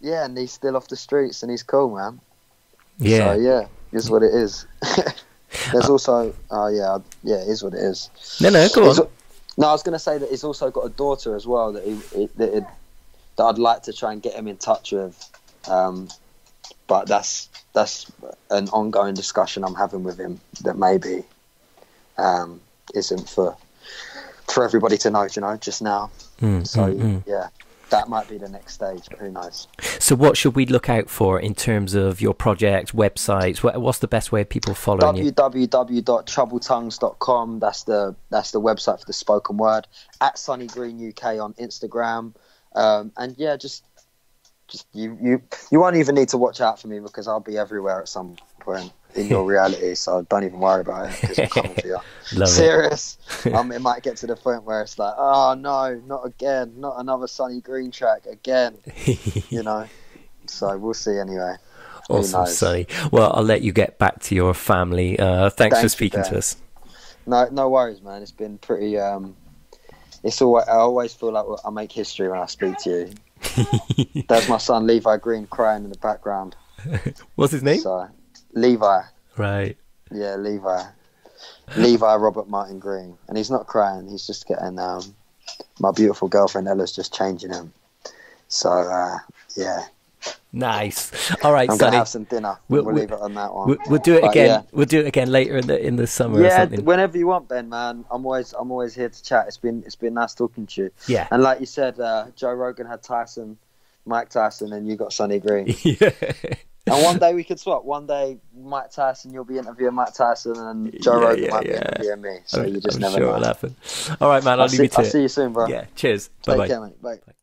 Speaker 1: yeah, and he's still off the streets, and he's cool, man.
Speaker 2: Yeah,
Speaker 1: so, yeah, is what it is. There's also, oh yeah, yeah, it is what it is.
Speaker 2: No, no, go
Speaker 1: He's,
Speaker 2: on.
Speaker 1: No, I was going to say that he's also got a daughter as well that he, he that, it, that I'd like to try and get him in touch with, um, but that's that's an ongoing discussion I'm having with him that maybe um, isn't for for everybody to know, you know, just now.
Speaker 2: Mm,
Speaker 1: so
Speaker 2: mm, mm.
Speaker 1: yeah, that might be the next stage, but who knows?
Speaker 2: So what should we look out for in terms of your project, websites? What, what's the best way of people following you?
Speaker 1: w w w dot trouble tongues dot com. That's the that's the website for the spoken word. At Sonny Green U K on Instagram, um, and yeah, just just you you you won't even need to watch out for me because I'll be everywhere at some point in your reality. So don't even worry about it because I'm coming for you.
Speaker 2: Love
Speaker 1: Serious.
Speaker 2: it.
Speaker 1: um, it might get to the point where it's like, oh no, not again, not another Sonny Green track again. You know. So we'll see anyway.
Speaker 2: Awesome, Sonny. Well, I'll let you get back to your family. Uh, thanks
Speaker 1: Thank
Speaker 2: for
Speaker 1: you,
Speaker 2: speaking
Speaker 1: Ben.
Speaker 2: to us.
Speaker 1: No, no worries, man. It's been pretty. Um, it's all. I always feel like I make history when I speak to you. There's my son Levi Green crying in the background.
Speaker 2: What's his name?
Speaker 1: So, Levi.
Speaker 2: Right.
Speaker 1: Yeah, Levi. Levi Robert Martin Green, and he's not crying. He's just getting. Um, my beautiful girlfriend Ella's just changing him. So uh, yeah.
Speaker 2: Nice. All right,
Speaker 1: I'm
Speaker 2: Sonny.
Speaker 1: gonna have some dinner.
Speaker 2: We'll,
Speaker 1: We'll,
Speaker 2: we'll
Speaker 1: leave it on that one.
Speaker 2: We'll, we'll do it
Speaker 1: But,
Speaker 2: again.
Speaker 1: yeah.
Speaker 2: We'll do it again later in the in the summer or
Speaker 1: Yeah,
Speaker 2: something.
Speaker 1: whenever you want, Ben. Man, I'm always I'm always here to chat. It's been it's been nice talking to you.
Speaker 2: Yeah.
Speaker 1: And like you said, uh, Joe Rogan had Tyson, Mike Tyson, and you got Sonny Green.
Speaker 2: Yeah.
Speaker 1: And one day we could swap. One day Mike Tyson, you'll be interviewing Mike Tyson, and Joe
Speaker 2: Yeah,
Speaker 1: Rogan
Speaker 2: yeah,
Speaker 1: might
Speaker 2: yeah.
Speaker 1: be interviewing me. So
Speaker 2: I'm,
Speaker 1: you just
Speaker 2: I'm
Speaker 1: never
Speaker 2: sure
Speaker 1: know.
Speaker 2: it'll happen. All right, man. I'll,
Speaker 1: I'll
Speaker 2: leave
Speaker 1: see,
Speaker 2: you to
Speaker 1: I'll
Speaker 2: it.
Speaker 1: see you soon, bro.
Speaker 2: Yeah. Cheers.
Speaker 1: Take
Speaker 2: Bye
Speaker 1: care, mate. Bye.
Speaker 2: bye.